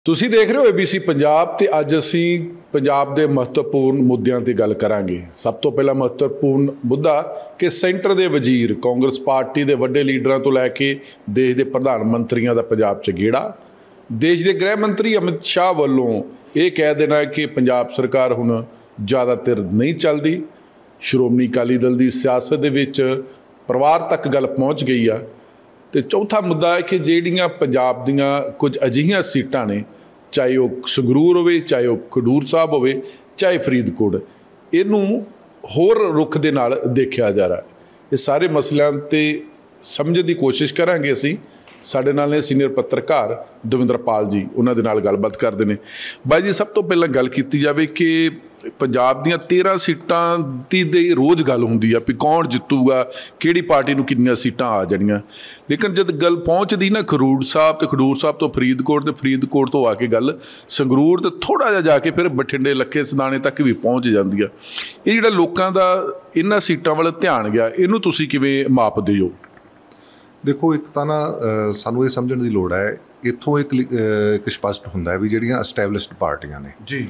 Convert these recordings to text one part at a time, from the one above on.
ਤੁਸੀਂ ਦੇਖ ਰਹੇ ਹੋ ABC ਪੰਜਾਬ ਤੇ ਅੱਜ ਅਸੀਂ ਪੰਜਾਬ ਦੇ ਮਹੱਤਵਪੂਰਨ ਮੁੱਦਿਆਂ ਤੇ ਗੱਲ ਕਰਾਂਗੇ। ਸਭ ਤੋਂ ਪਹਿਲਾ ਮਹੱਤਵਪੂਰਨ ਮੁੱਦਾ ਕਿ ਸੈਂਟਰ ਦੇ ਵਜ਼ੀਰ ਕਾਂਗਰਸ ਪਾਰਟੀ ਦੇ ਵੱਡੇ ਲੀਡਰਾਂ ਤੋਂ ਲੈ ਕੇ ਦੇਸ਼ ਦੇ ਪ੍ਰਧਾਨ ਮੰਤਰੀਆਂ ਦਾ ਪੰਜਾਬ 'ਚ ਗੇੜਾ। ਦੇਸ਼ ਦੇ ਗ੍ਰਹਿ ਮੰਤਰੀ ਅਮਿਤ ਸ਼ਾਹ ਵੱਲੋਂ ਇਹ ਕਹਿ ਦੇਣਾ ਕਿ ਪੰਜਾਬ ਸਰਕਾਰ ਹੁਣ ਜ਼ਿਆਦਾਤਰ ਨਹੀਂ ਚੱਲਦੀ। ਸ਼੍ਰੋਮਣੀ ਅਕਾਲੀ ਦਲ ਦੀ ਸਿਆਸਤ ਦੇ ਵਿੱਚ ਪਰਿਵਾਰ ਤੱਕ ਗੱਲ ਪਹੁੰਚ ਗਈ ਆ। ਤੇ ਚੌਥਾ ਮੁੱਦਾ ਹੈ ਕਿ ਜਿਹੜੀਆਂ ਪੰਜਾਬ ਦੀਆਂ ਕੁਝ ਅਜਿਹੀਆਂ ਸੀਟਾਂ ਨੇ, ਚਾਹੇ ਉਹ ਸੰਗਰੂਰ ਹੋਵੇ, ਚਾਹੇ ਉਹ ਖਡੂਰ ਸਾਹਿਬ ਹੋਵੇ, ਚਾਹੇ ਫਰੀਦਕੋਟ, ਇਹਨੂੰ ਹੋਰ ਰੁਖ ਦੇ ਨਾਲ ਦੇਖਿਆ ਜਾ ਰਿਹਾ। ਇਹ ਸਾਰੇ ਮਸਲਿਆਂ 'ਤੇ ਸਮਝਣ ਦੀ ਕੋਸ਼ਿਸ਼ ਕਰਾਂਗੇ ਅਸੀਂ। ਸਾਡੇ ਨਾਲ ਨੇ ਸੀਨੀਅਰ ਪੱਤਰਕਾਰ ਦਵਿੰਦਰਪਾਲ ਜੀ, ਉਹਨਾਂ ਦੇ ਨਾਲ ਗੱਲਬਾਤ ਕਰਦੇ ਨੇ। ਬਾਈ ਜੀ, ਸਭ ਤੋਂ ਪਹਿਲਾਂ ਗੱਲ ਕੀਤੀ ਜਾਵੇ ਕਿ ਪੰਜਾਬ ਦੀਆਂ 13 ਸੀਟਾਂ ਦੀ ਰੋਜ਼ ਗੱਲ ਹੁੰਦੀ ਆ ਵੀ ਕੌਣ ਜਿੱਤੂਗਾ, ਕਿਹੜੀ ਪਾਰਟੀ ਨੂੰ ਕਿੰਨੀਆਂ ਸੀਟਾਂ ਆ ਜਾਣੀਆਂ। ਲੇਕਿਨ ਜਦ ਗੱਲ ਪਹੁੰਚਦੀ ਨਾ ਖਡੂਰ ਸਾਹਿਬ ਤੇ ਖਡੂਰ ਸਾਹਿਬ ਤੋਂ ਫਰੀਦਕੋਟ ਤੇ ਫਰੀਦਕੋਟ ਤੋਂ ਆ ਕੇ ਗੱਲ ਸੰਗਰੂਰ ਤੇ ਥੋੜ੍ਹਾ ਜਿਹਾ ਜਾ ਕੇ ਫਿਰ ਬਠਿੰਡੇ, ਲੱਖੇ, ਸਦਾਣੇ ਤੱਕ ਵੀ ਪਹੁੰਚ ਜਾਂਦੀ ਆ। ਇਹ ਜਿਹੜਾ ਲੋਕਾਂ ਦਾ ਇਹਨਾਂ ਸੀਟਾਂ ਵੱਲ ਧਿਆਨ ਗਿਆ, ਇਹਨੂੰ ਤੁਸੀਂ ਕਿਵੇਂ ਮਾਪਦੇ ਹੋ? ਦੇਖੋ, ਇੱਕ ਤਾਂ ਨਾ ਸਾਨੂੰ ਇਹ ਸਮਝਣ ਦੀ ਲੋੜ ਹੈ, ਇੱਥੋਂ ਇੱਕ ਸਪਸ਼ਟ ਹੁੰਦਾ ਹੈ ਵੀ ਜਿਹੜੀਆਂ ਐਸਟੈਬਲਿਸ਼ਡ ਪਾਰਟੀਆਂ ਨੇ ਜੀ,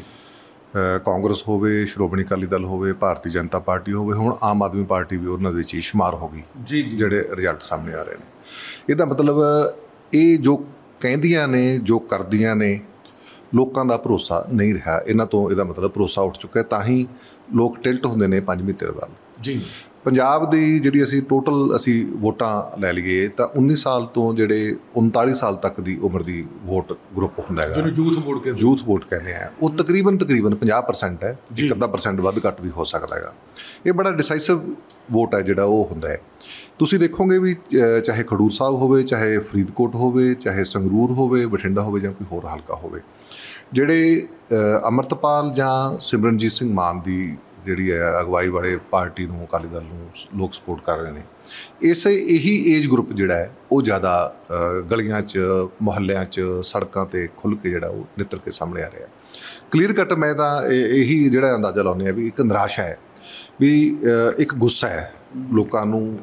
ਕਾਂਗਰਸ ਹੋਵੇ, ਸ਼੍ਰੋਮਣੀ ਅਕਾਲੀ ਦਲ ਹੋਵੇ, ਭਾਰਤੀ ਜਨਤਾ ਪਾਰਟੀ ਹੋਵੇ, ਹੁਣ ਆਮ ਆਦਮੀ ਪਾਰਟੀ ਵੀ ਉਹਨਾਂ ਦੇ ਵਿੱਚ ਹੀ ਸ਼ੁਮਾਰ ਹੋ ਗਈ ਜੀ। ਜਿਹੜੇ ਰਿਜ਼ਲਟ ਸਾਹਮਣੇ ਆ ਰਹੇ ਨੇ, ਇਹਦਾ ਮਤਲਬ ਇਹ ਜੋ ਕਹਿੰਦੀਆਂ ਨੇ, ਜੋ ਕਰਦੀਆਂ ਨੇ, ਲੋਕਾਂ ਦਾ ਭਰੋਸਾ ਨਹੀਂ ਰਿਹਾ ਇਹਨਾਂ ਤੋਂ। ਇਹਦਾ ਮਤਲਬ ਭਰੋਸਾ ਉੱਠ ਚੁੱਕਾ। ਤਾਂ ਹੀ ਲੋਕ ਟਿਲਟ ਹੁੰਦੇ ਨੇ ਪੰਜਵੀਂ ਧਿਰ ਵੱਲ ਜੀ। ਪੰਜਾਬ ਦੀ ਜਿਹੜੀ ਅਸੀਂ ਵੋਟਾਂ ਲੈ ਲਈਏ ਤਾਂ 19 ਸਾਲ ਤੋਂ ਜਿਹੜੇ 39 ਸਾਲ ਤੱਕ ਦੀ ਉਮਰ ਦੀ ਵੋਟ ਗਰੁੱਪ ਹੁੰਦਾ ਹੈਗਾ, ਯੂਥ ਵੋਟ ਕਹਿੰਦੇ ਆ, ਉਹ ਤਕਰੀਬਨ 50% ਹੈ। 1% ਵੱਧ ਘੱਟ ਵੀ ਹੋ ਸਕਦਾ ਹੈਗਾ। ਇਹ ਬੜਾ ਡਿਸਾਈਸਿਵ ਵੋਟ ਹੈ ਜਿਹੜਾ ਉਹ ਹੁੰਦਾ ਹੈ। ਤੁਸੀਂ ਦੇਖੋਗੇ ਵੀ ਚਾਹੇ ਖਡੂਰ ਸਾਹਿਬ ਹੋਵੇ, ਚਾਹੇ ਫਰੀਦਕੋਟ ਹੋਵੇ, ਚਾਹੇ ਸੰਗਰੂਰ ਹੋਵੇ, ਬਠਿੰਡਾ ਹੋਵੇ ਜਾਂ ਕੋਈ ਹੋਰ ਹਲਕਾ ਹੋਵੇ, ਜਿਹੜੇ ਅੰਮ੍ਰਿਤਪਾਲ ਜਾਂ ਸਿਮਰਨਜੀਤ ਸਿੰਘ ਮਾਨ ਦੀ ਜਿਹੜੀ ਹੈ ਅਗਵਾਈ ਵਾਲੇ ਪਾਰਟੀ ਨੂੰ, ਅਕਾਲੀ ਦਲ ਨੂੰ ਲੋਕ ਸਪੋਰਟ ਕਰ ਰਹੇ ਨੇ। ਇਹੀ ਏਜ ਗਰੁੱਪ ਜਿਹੜਾ ਹੈ ਉਹ ਜ਼ਿਆਦਾ ਗਲੀਆਂ 'ਚ, ਮੁਹੱਲਿਆਂ 'ਚ, ਸੜਕਾਂ 'ਤੇ ਖੁੱਲ੍ਹ ਕੇ ਜਿਹੜਾ ਉਹ ਨਿੱਤਰ ਕੇ ਸਾਹਮਣੇ ਆ ਰਿਹਾ। ਕਲੀਅਰ ਕੱਟ ਮੈਂ ਤਾਂ ਇਹੀ ਜਿਹੜਾ ਅੰਦਾਜ਼ਾ ਲਾਉਂਦੇ ਹਾਂ ਵੀ ਇੱਕ ਨਿਰਾਸ਼ਾ ਹੈ, ਵੀ ਇੱਕ ਗੁੱਸਾ ਹੈ ਲੋਕਾਂ ਨੂੰ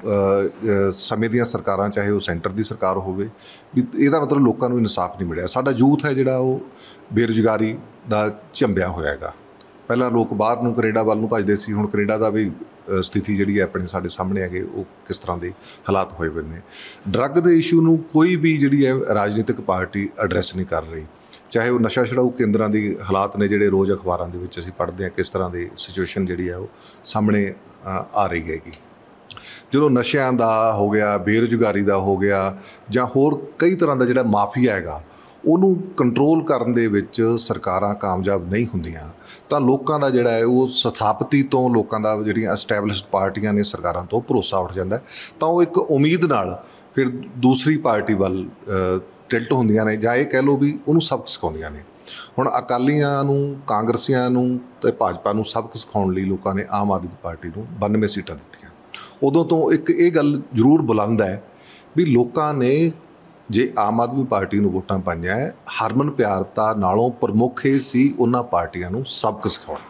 ਸਮੇਂ ਦੀਆਂ ਸਰਕਾਰਾਂ, ਚਾਹੇ ਉਹ ਸੈਂਟਰ ਦੀ ਸਰਕਾਰ ਹੋਵੇ, ਵੀ ਇਹਦਾ ਮਤਲਬ ਲੋਕਾਂ ਨੂੰ ਇਨਸਾਫ ਨਹੀਂ ਮਿਲਿਆ। ਸਾਡਾ ਯੂਥ ਹੈ ਜਿਹੜਾ ਉਹ ਬੇਰੁਜ਼ਗਾਰੀ ਦਾ ਝੰਬਿਆ ਹੋਇਆ ਹੈਗਾ। ਪਹਿਲਾਂ ਲੋਕ ਬਾਹਰ ਨੂੰ, ਕੈਨੇਡਾ ਵੱਲ ਨੂੰ ਭੱਜਦੇ ਸੀ, ਹੁਣ ਕੈਨੇਡਾ ਦਾ ਵੀ ਸਥਿਤੀ ਜਿਹੜੀ ਹੈ ਆਪਣੇ ਸਾਡੇ ਸਾਹਮਣੇ ਹੈਗੇ, ਉਹ ਕਿਸ ਤਰ੍ਹਾਂ ਦੇ ਹਾਲਾਤ ਹੋਏ ਪਏ ਨੇ। ਡਰੱਗ ਦੇ ਇਸ਼ੂ ਨੂੰ ਕੋਈ ਵੀ ਜਿਹੜੀ ਹੈ ਰਾਜਨੀਤਿਕ ਪਾਰਟੀ ਐਡਰੈਸ ਨਹੀਂ ਕਰ ਰਹੀ। ਚਾਹੇ ਉਹ ਨਸ਼ਾ ਛੁਡਾਊ ਕੇਂਦਰਾਂ ਦੀ ਹਾਲਾਤ ਨੇ ਜਿਹੜੇ ਰੋਜ਼ ਅਖਬਾਰਾਂ ਦੇ ਵਿੱਚ ਅਸੀਂ ਪੜ੍ਹਦੇ ਹਾਂ, ਕਿਸ ਤਰ੍ਹਾਂ ਦੀ ਸਿਚੁਏਸ਼ਨ ਜਿਹੜੀ ਹੈ ਉਹ ਸਾਹਮਣੇ ਆ ਰਹੀ ਹੈਗੀ। ਜਦੋਂ ਨਸ਼ਿਆਂ ਦਾ ਹੋ ਗਿਆ, ਬੇਰੁਜ਼ਗਾਰੀ ਦਾ ਹੋ ਗਿਆ, ਜਾਂ ਹੋਰ ਕਈ ਤਰ੍ਹਾਂ ਦਾ ਜਿਹੜਾ ਮਾਫੀਆ ਹੈਗਾ, ਉਹਨੂੰ ਕੰਟਰੋਲ ਕਰਨ ਦੇ ਵਿੱਚ ਸਰਕਾਰਾਂ ਕਾਮਯਾਬ ਨਹੀਂ ਹੁੰਦੀਆਂ ਤਾਂ ਲੋਕਾਂ ਦਾ ਜਿਹੜਾ ਹੈ ਉਹ ਸਥਾਪਤੀ ਤੋਂ, ਲੋਕਾਂ ਦਾ ਜਿਹੜੀਆਂ ਐਸਟੈਬਲਿਸ਼ਡ ਪਾਰਟੀਆਂ ਨੇ, ਸਰਕਾਰਾਂ ਤੋਂ ਭਰੋਸਾ ਉੱਠ ਜਾਂਦਾ। ਤਾਂ ਉਹ ਇੱਕ ਉਮੀਦ ਨਾਲ ਫਿਰ ਦੂਸਰੀ ਪਾਰਟੀ ਵੱਲ ਟਿਲਟ ਹੁੰਦੀਆਂ ਨੇ, ਜਾਂ ਇਹ ਕਹਿ ਲਓ ਵੀ ਉਹਨੂੰ ਸਬਕ ਸਿਖਾਉਂਦੀਆਂ ਨੇ। ਹੁਣ ਅਕਾਲੀਆਂ ਨੂੰ, ਕਾਂਗਰਸੀਆਂ ਨੂੰ ਅਤੇ ਭਾਜਪਾ ਨੂੰ ਸਬਕ ਸਿਖਾਉਣ ਲਈ ਲੋਕਾਂ ਨੇ ਆਮ ਆਦਮੀ ਪਾਰਟੀ ਨੂੰ 92 ਸੀਟਾਂ ਦਿੱਤੀਆਂ। ਉਦੋਂ ਤੋਂ ਇੱਕ ਇਹ ਗੱਲ ਜ਼ਰੂਰ ਬੁਲੰਦ ਹੈ ਵੀ ਲੋਕਾਂ ਨੇ ਜੇ ਆਮ ਆਦਮੀ ਪਾਰਟੀ ਨੂੰ ਵੋਟਾਂ ਪਾਈਆਂ, ਹਰਮਨ ਪਿਆਰਤਾ ਨਾਲੋਂ ਪ੍ਰਮੁੱਖ ਇਹ ਸੀ ਉਹਨਾਂ ਪਾਰਟੀਆਂ ਨੂੰ ਸਬਕ ਸਿਖਾਉਣਾ।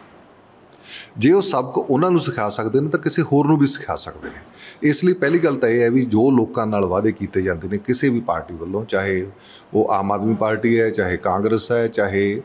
ਜੇ ਉਹ ਸਬਕ ਉਹਨਾਂ ਨੂੰ ਸਿਖਾ ਸਕਦੇ ਨੇ ਤਾਂ ਕਿਸੇ ਹੋਰ ਨੂੰ ਵੀ ਸਿਖਾ ਸਕਦੇ ਨੇ। ਇਸ ਲਈ ਪਹਿਲੀ ਗੱਲ ਤਾਂ ਇਹ ਹੈ ਵੀ ਜੋ ਲੋਕਾਂ ਨਾਲ ਵਾਅਦੇ ਕੀਤੇ ਜਾਂਦੇ ਨੇ ਕਿਸੇ ਵੀ ਪਾਰਟੀ ਵੱਲੋਂ, ਚਾਹੇ ਉਹ ਆਮ ਆਦਮੀ ਪਾਰਟੀ ਹੈ, ਚਾਹੇ ਕਾਂਗਰਸ ਹੈ, ਚਾਹੇ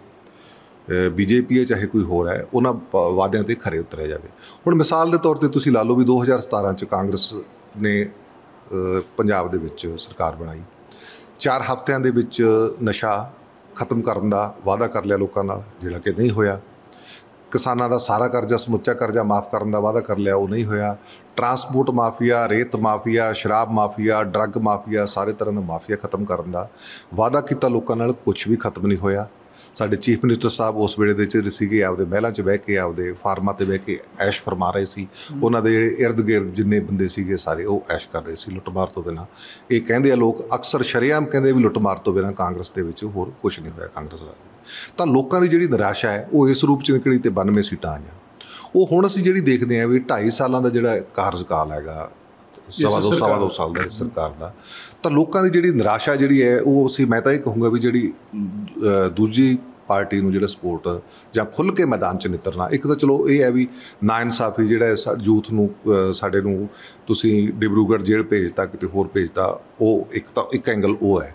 BJP ਹੈ, ਚਾਹੇ ਕੋਈ ਹੋਰ ਹੈ, ਉਹਨਾਂ ਵਾਅਦਿਆਂ 'ਤੇ ਖਰੇ ਉਤਰਿਆ ਜਾਵੇ। ਹੁਣ ਮਿਸਾਲ ਦੇ ਤੌਰ 'ਤੇ ਤੁਸੀਂ ਲਾ ਲਓ ਵੀ 2017 'ਚ ਕਾਂਗਰਸ ਨੇ ਪੰਜਾਬ ਦੇ ਵਿੱਚ ਸਰਕਾਰ ਬਣਾਈ। 4 ਹਫ਼ਤਿਆਂ ਦੇ ਵਿੱਚ ਨਸ਼ਾ ਖਤਮ ਕਰਨ ਦਾ ਵਾਅਦਾ ਕਰ ਲਿਆ ਲੋਕਾਂ ਨਾਲ, ਜਿਹੜਾ ਕਿ ਨਹੀਂ ਹੋਇਆ। ਕਿਸਾਨਾਂ ਦਾ ਸਾਰਾ ਕਰਜ਼ਾ, ਸਮੁੱਚਾ ਕਰਜ਼ਾ ਮਾਫ਼ ਕਰਨ ਦਾ ਵਾਅਦਾ ਕਰ ਲਿਆ, ਉਹ ਨਹੀਂ ਹੋਇਆ। ਟਰਾਂਸਪੋਰਟ ਮਾਫੀਆ, ਰੇਤ ਮਾਫੀਆ, ਸ਼ਰਾਬ ਮਾਫੀਆ, ਡਰੱਗ ਮਾਫੀਆ, ਸਾਰੇ ਤਰ੍ਹਾਂ ਦਾ ਮਾਫੀਆ ਖਤਮ ਕਰਨ ਦਾ ਵਾਅਦਾ ਕੀਤਾ ਲੋਕਾਂ ਨਾਲ, ਕੁਛ ਵੀ ਖਤਮ ਨਹੀਂ ਹੋਇਆ। ਸਾਡੇ ਚੀਫ ਮਿਨਿਸਟਰ ਸਾਹਿਬ ਉਸ ਵੇਲੇ ਦੇ 'ਚ ਸੀਗੇ, ਆਪਦੇ ਮਹਿਲਾਂ 'ਚ ਬਹਿ ਕੇ, ਆਪਦੇ ਫਾਰਮਾਂ 'ਤੇ ਬਹਿ ਕੇ ਐਸ਼ ਫਰਮਾ ਰਹੇ ਸੀ। ਉਹਨਾਂ ਦੇ ਜਿਹੜੇ ਇਰਦ ਗਿਰਦ ਜਿੰਨੇ ਬੰਦੇ ਸੀਗੇ ਸਾਰੇ ਉਹ ਐਸ਼ ਕਰ ਰਹੇ ਸੀ ਲੁੱਟਮਾਰ ਤੋਂ ਬਿਨਾਂ। ਇਹ ਕਹਿੰਦੇ ਆ ਲੋਕ ਅਕਸਰ ਸ਼ਰੇਆਮ ਕਹਿੰਦੇ ਵੀ ਲੁੱਟਮਾਰ ਤੋਂ ਬਿਨਾਂ ਕਾਂਗਰਸ ਦੇ ਵਿੱਚ ਹੋਰ ਕੁਛ ਨਹੀਂ ਹੋਇਆ ਕਾਂਗਰਸ ਦਾ। ਤਾਂ ਲੋਕਾਂ ਦੀ ਜਿਹੜੀ ਨਿਰਾਸ਼ਾ ਹੈ ਉਹ ਇਸ ਰੂਪ 'ਚ ਨਿਕਲੀ ਅਤੇ 92 ਸੀਟਾਂ ਆਈਆਂ। ਉਹ ਹੁਣ ਅਸੀਂ ਜਿਹੜੀ ਦੇਖਦੇ ਹਾਂ ਵੀ 2.5 ਸਾਲਾਂ ਦਾ ਜਿਹੜਾ ਕਾਰਜਕਾਲ ਹੈਗਾ, ਸਵਾ ਦੋ ਸਾਲ ਦਾ ਇਸ ਸਰਕਾਰ ਦਾ, ਤਾਂ ਲੋਕਾਂ ਦੀ ਜਿਹੜੀ ਨਿਰਾਸ਼ਾ ਜਿਹੜੀ ਹੈ ਉਹ ਮੈਂ ਤਾਂ ਇਹ ਕਹੂੰਗਾ ਵੀ ਜਿਹੜੀ ਦੂਜੀ ਪਾਰਟੀ ਨੂੰ ਜਿਹੜਾ ਸਪੋਰਟ ਜਾਂ ਖੁੱਲ੍ਹ ਕੇ ਮੈਦਾਨ 'ਚ ਨਿੱਤਰਨਾ। ਇੱਕ ਤਾਂ ਚਲੋ ਇਹ ਹੈ ਵੀ ਨਾਇਨਸਾਫੀ ਜਿਹੜਾ ਯੂਥ ਨੂੰ, ਸਾਡੇ ਨੂੰ ਤੁਸੀਂ ਡਿਬਰੂਗੜ੍ਹ ਜੇਲ੍ਹ ਭੇਜਤਾ, ਕਿਤੇ ਹੋਰ ਭੇਜਤਾ, ਉਹ ਇੱਕ ਐਂਗਲ ਉਹ ਹੈ।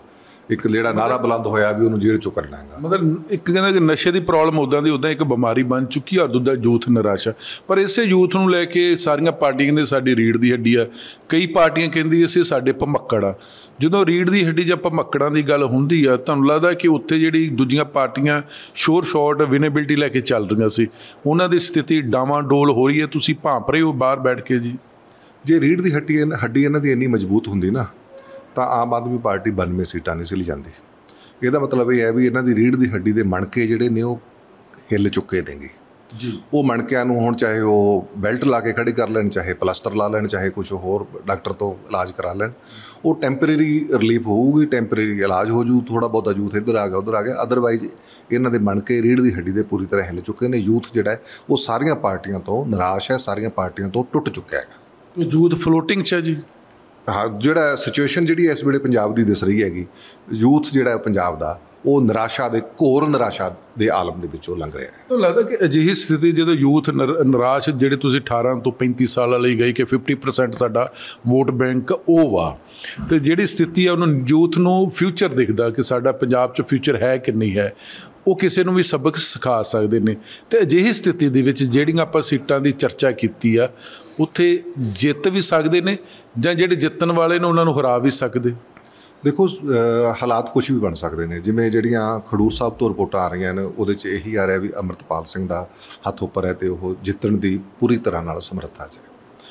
ਇੱਕ ਜਿਹੜਾ ਨਾਰਾ ਬੁਲੰਦ ਹੋਇਆ ਵੀ ਉਹਨੂੰ ਜੇਲ੍ਹ ਚੋਂ ਕਰਨਾ ਹੈਗਾ। ਮਤਲਬ ਇੱਕ ਕਹਿੰਦਾ ਕਿ ਨਸ਼ੇ ਦੀ ਪ੍ਰੋਬਲਮ ਉੱਦਾਂ ਇੱਕ ਬਿਮਾਰੀ ਬਣ ਚੁੱਕੀ ਆ, ਦੂਜਾ ਯੂਥ ਨਿਰਾਸ਼ਾ। ਪਰ ਇਸੇ ਯੂਥ ਨੂੰ ਲੈ ਕੇ ਸਾਰੀਆਂ ਪਾਰਟੀਆਂ ਕਹਿੰਦੇ ਸਾਡੀ ਰੀੜ੍ਹ ਦੀ ਹੱਡੀ ਆ, ਕਈ ਪਾਰਟੀਆਂ ਕਹਿੰਦੀ ਅਸੀਂ ਸਾਡੇ ਭਮੱਕੜ ਆ। ਜਦੋਂ ਰੀੜ੍ਹ ਦੀ ਹੱਡੀ ਜਾਂ ਭਮੱਕੜਾਂ ਦੀ ਗੱਲ ਹੁੰਦੀ ਆ, ਤੁਹਾਨੂੰ ਲੱਗਦਾ ਕਿ ਉੱਥੇ ਜਿਹੜੀ ਦੂਜੀਆਂ ਪਾਰਟੀਆਂ ਸ਼ੋਰ ਸ਼ਾਰਟ ਵਿਨੇਬਿਲਿਟੀ ਲੈ ਕੇ ਚੱਲ ਰਹੀਆਂ ਸੀ, ਉਹਨਾਂ ਦੀ ਸਥਿਤੀ ਡਾਵਾਂਡੋਲ ਹੋ ਰਹੀ ਹੈ, ਤੁਸੀਂ ਭਾਂਪ ਰਹੇ ਹੋ ਬਾਹਰ ਬੈਠ ਕੇ ਜੀ? ਜੇ ਰੀੜ੍ਹ ਦੀ ਹੱਡੀ ਇਹਨਾਂ ਦੀ ਇੰਨੀ ਮਜ਼ਬੂਤ ਹੁੰਦੀ ਨਾ ਤਾਂ ਆਮ ਆਦਮੀ ਪਾਰਟੀ 92 ਸੀਟਾਂ ਨਹੀਂ ਸੀ ਲਿਜਾਂਦੀ। ਇਹਦਾ ਮਤਲਬ ਇਹ ਹੈ ਵੀ ਇਹਨਾਂ ਦੀ ਰੀੜ੍ਹ ਦੀ ਹੱਡੀ ਦੇ ਮਣਕੇ ਜਿਹੜੇ ਨੇ ਉਹ ਹਿੱਲ ਚੁੱਕੇ ਨੇਗੇ ਜੀ। ਉਹ ਮਣਕਿਆਂ ਨੂੰ ਹੁਣ ਚਾਹੇ ਉਹ ਬੈਲਟ ਲਾ ਕੇ ਖੜੀ ਕਰ ਲੈਣ, ਚਾਹੇ ਪਲਾਸਟਰ ਲਾ ਲੈਣ, ਚਾਹੇ ਕੁਛ ਹੋਰ ਡਾਕਟਰ ਤੋਂ ਇਲਾਜ ਕਰਾ ਲੈਣ, ਉਹ ਟੈਂਪਰੇਰੀ ਰਿਲੀਫ ਹੋਊਗੀ, ਟੈਂਪਰੇਰੀ ਇਲਾਜ ਹੋ ਜੂ, ਥੋੜ੍ਹਾ ਬਹੁਤਾ ਯੂਥ ਇੱਧਰ ਆ ਗਿਆ ਉੱਧਰ ਆ ਗਿਆ। ਅਦਰਵਾਈਜ਼ ਇਹਨਾਂ ਦੇ ਮਣਕੇ ਰੀੜ੍ਹ ਦੀ ਹੱਡੀ ਦੇ ਪੂਰੀ ਤਰ੍ਹਾਂ ਹਿੱਲ ਚੁੱਕੇ ਨੇ। ਯੂਥ ਜਿਹੜਾ ਹੈ ਉਹ ਸਾਰੀਆਂ ਪਾਰਟੀਆਂ ਤੋਂ ਨਿਰਾਸ਼ ਹੈ, ਸਾਰੀਆਂ ਪਾਰਟੀਆਂ ਤੋਂ ਟੁੱਟ ਚੁੱਕਿਆ ਹੈਗਾ। ਯੂਥ ਫਲੋਟਿੰਗ 'ਚ ਹੈ ਜੀ। ਹਾਂ, ਜਿਹੜਾ ਸਿਚੁਏਸ਼ਨ ਜਿਹੜੀ ਇਸ ਵੇਲੇ ਪੰਜਾਬ ਦੀ ਦਿਸ ਰਹੀ ਹੈਗੀ, ਯੂਥ ਜਿਹੜਾ ਪੰਜਾਬ ਦਾ ਉਹ ਨਿਰਾਸ਼ਾ ਦੇ ਘੋਰ ਨਿਰਾਸ਼ਾ ਦੇ ਆਲਮ ਦੇ ਵਿੱਚੋਂ ਲੰਘ ਰਿਹਾ ਹੈ। ਤੁਹਾਨੂੰ ਲੱਗਦਾ ਕਿ ਅਜਿਹੀ ਸਥਿਤੀ ਜਦੋਂ ਯੂਥ ਨਿਰਾਸ਼, ਜਿਹੜੇ ਤੁਸੀਂ 18 ਤੋਂ 35 ਸਾਲਾਂ ਲਈ ਗਏ ਕਿ 50% ਸਾਡਾ ਵੋਟ ਬੈਂਕ ਉਹ ਵਾ, ਅਤੇ ਜਿਹੜੀ ਸਥਿਤੀ ਹੈ ਉਹਨੂੰ ਯੂਥ ਨੂੰ ਫਿਊਚਰ ਦਿਖਦਾ ਕਿ ਸਾਡਾ ਪੰਜਾਬ 'ਚ ਫਿਊਚਰ ਹੈ ਕਿ ਨਹੀਂ ਹੈ, ਉਹ ਕਿਸੇ ਨੂੰ ਵੀ ਸਬਕ ਸਿਖਾ ਸਕਦੇ ਨੇ। ਅਤੇ ਅਜਿਹੀ ਸਥਿਤੀ ਦੇ ਵਿੱਚ ਜਿਹੜੀਆਂ ਆਪਾਂ ਸੀਟਾਂ ਦੀ ਚਰਚਾ ਕੀਤੀ ਆ, ਉੱਥੇ ਜਿੱਤ ਵੀ ਸਕਦੇ ਨੇ ਜਾਂ ਜਿਹੜੇ ਜਿੱਤਣ ਵਾਲੇ ਨੇ ਉਹਨਾਂ ਨੂੰ ਹਰਾ ਵੀ ਸਕਦੇ? ਦੇਖੋ, ਹਾਲਾਤ ਕੁਛ ਵੀ ਬਣ ਸਕਦੇ ਨੇ। ਜਿਵੇਂ ਜਿਹੜੀਆਂ ਖਡੂਰ ਸਾਹਿਬ ਤੋਂ ਰਿਪੋਰਟਾਂ ਆ ਰਹੀਆਂ ਨੇ, ਉਹਦੇ 'ਚ ਇਹੀ ਆ ਰਿਹਾ ਵੀ ਅੰਮ੍ਰਿਤਪਾਲ ਸਿੰਘ ਦਾ ਹੱਥ ਉੱਪਰ ਹੈ ਅਤੇ ਉਹ ਜਿੱਤਣ ਦੀ ਪੂਰੀ ਤਰ੍ਹਾਂ ਨਾਲ ਸਮਰੱਥਾ 'ਚ ਹੈ।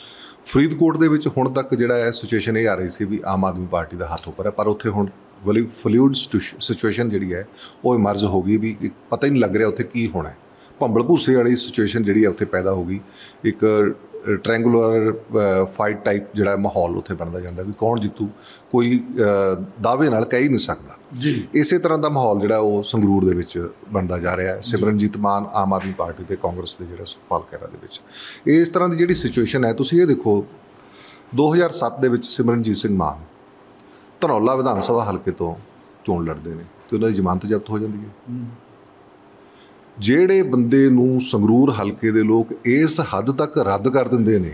ਫਰੀਦਕੋਟ ਦੇ ਵਿੱਚ ਹੁਣ ਤੱਕ ਜਿਹੜਾ ਹੈ ਸਿਚੁਏਸ਼ਨ ਇਹ ਆ ਰਹੀ ਸੀ ਵੀ ਆਮ ਆਦਮੀ ਪਾਰਟੀ ਦਾ ਹੱਥ ਉੱਪਰ ਹੈ, ਪਰ ਉੱਥੇ ਹੁਣ ਬੜੀ ਫਲੂਇਡ ਸਿਚੁਏਸ਼ਨ ਜਿਹੜੀ ਹੈ ਉਹ ਇਮਰਜ ਹੋ ਗਈ ਵੀ ਪਤਾ ਹੀ ਨਹੀਂ ਲੱਗ ਰਿਹਾ ਉੱਥੇ ਕੀ ਹੋਣਾ ਹੈ। ਭੰਬਲ ਭੂਸੇ ਵਾਲੀ ਸਿਚੁਏਸ਼ਨ ਜਿਹੜੀ ਹੈ ਉੱਥੇ ਪੈਦਾ ਹੋ ਗਈ। ਇੱਕ ਟ੍ਰੈਂਗੂਲਰ ਫਾਈਟ ਟਾਈਪ ਜਿਹੜਾ ਮਾਹੌਲ ਉੱਥੇ ਬਣਦਾ ਜਾਂਦਾ ਵੀ ਕੌਣ ਜਿੱਤੂ, ਕੋਈ ਦਾਅਵੇ ਨਾਲ ਕਹਿ ਹੀ ਨਹੀਂ ਸਕਦਾ ਜੀ। ਇਸੇ ਤਰ੍ਹਾਂ ਦਾ ਮਾਹੌਲ ਜਿਹੜਾ ਉਹ ਸੰਗਰੂਰ ਦੇ ਵਿੱਚ ਬਣਦਾ ਜਾ ਰਿਹਾ ਹੈ। ਸਿਮਰਨਜੀਤ ਮਾਨ ਆਮ ਆਦਮੀ ਪਾਰਟੀ ਤੇ ਕਾਂਗਰਸ ਦੇ ਜਿਹੜਾ ਸੁਖਪਾਲ ਖਹਿਰਾ ਦੇ ਵਿੱਚ ਇਸ ਤਰ੍ਹਾਂ ਦੀ ਜਿਹੜੀ ਸਿਚੁਏਸ਼ਨ ਹੈ। ਤੁਸੀਂ ਇਹ ਦੇਖੋ, 2007 ਦੇ ਵਿੱਚ ਸਿਮਰਨਜੀਤ ਸਿੰਘ ਮਾਨ ਧਨੌਲਾ ਵਿਧਾਨ ਸਭਾ ਹਲਕੇ ਤੋਂ ਚੋਣ ਲੜਦੇ ਨੇ ਅਤੇ ਉਹਨਾਂ ਦੀ ਜ਼ਮਾਨਤ ਜ਼ਬਤ ਹੋ ਜਾਂਦੀ ਹੈ। ਜਿਹੜੇ ਬੰਦੇ ਨੂੰ ਸੰਗਰੂਰ ਹਲਕੇ ਦੇ ਲੋਕ ਇਸ ਹੱਦ ਤੱਕ ਰੱਦ ਕਰ ਦਿੰਦੇ ਨੇ,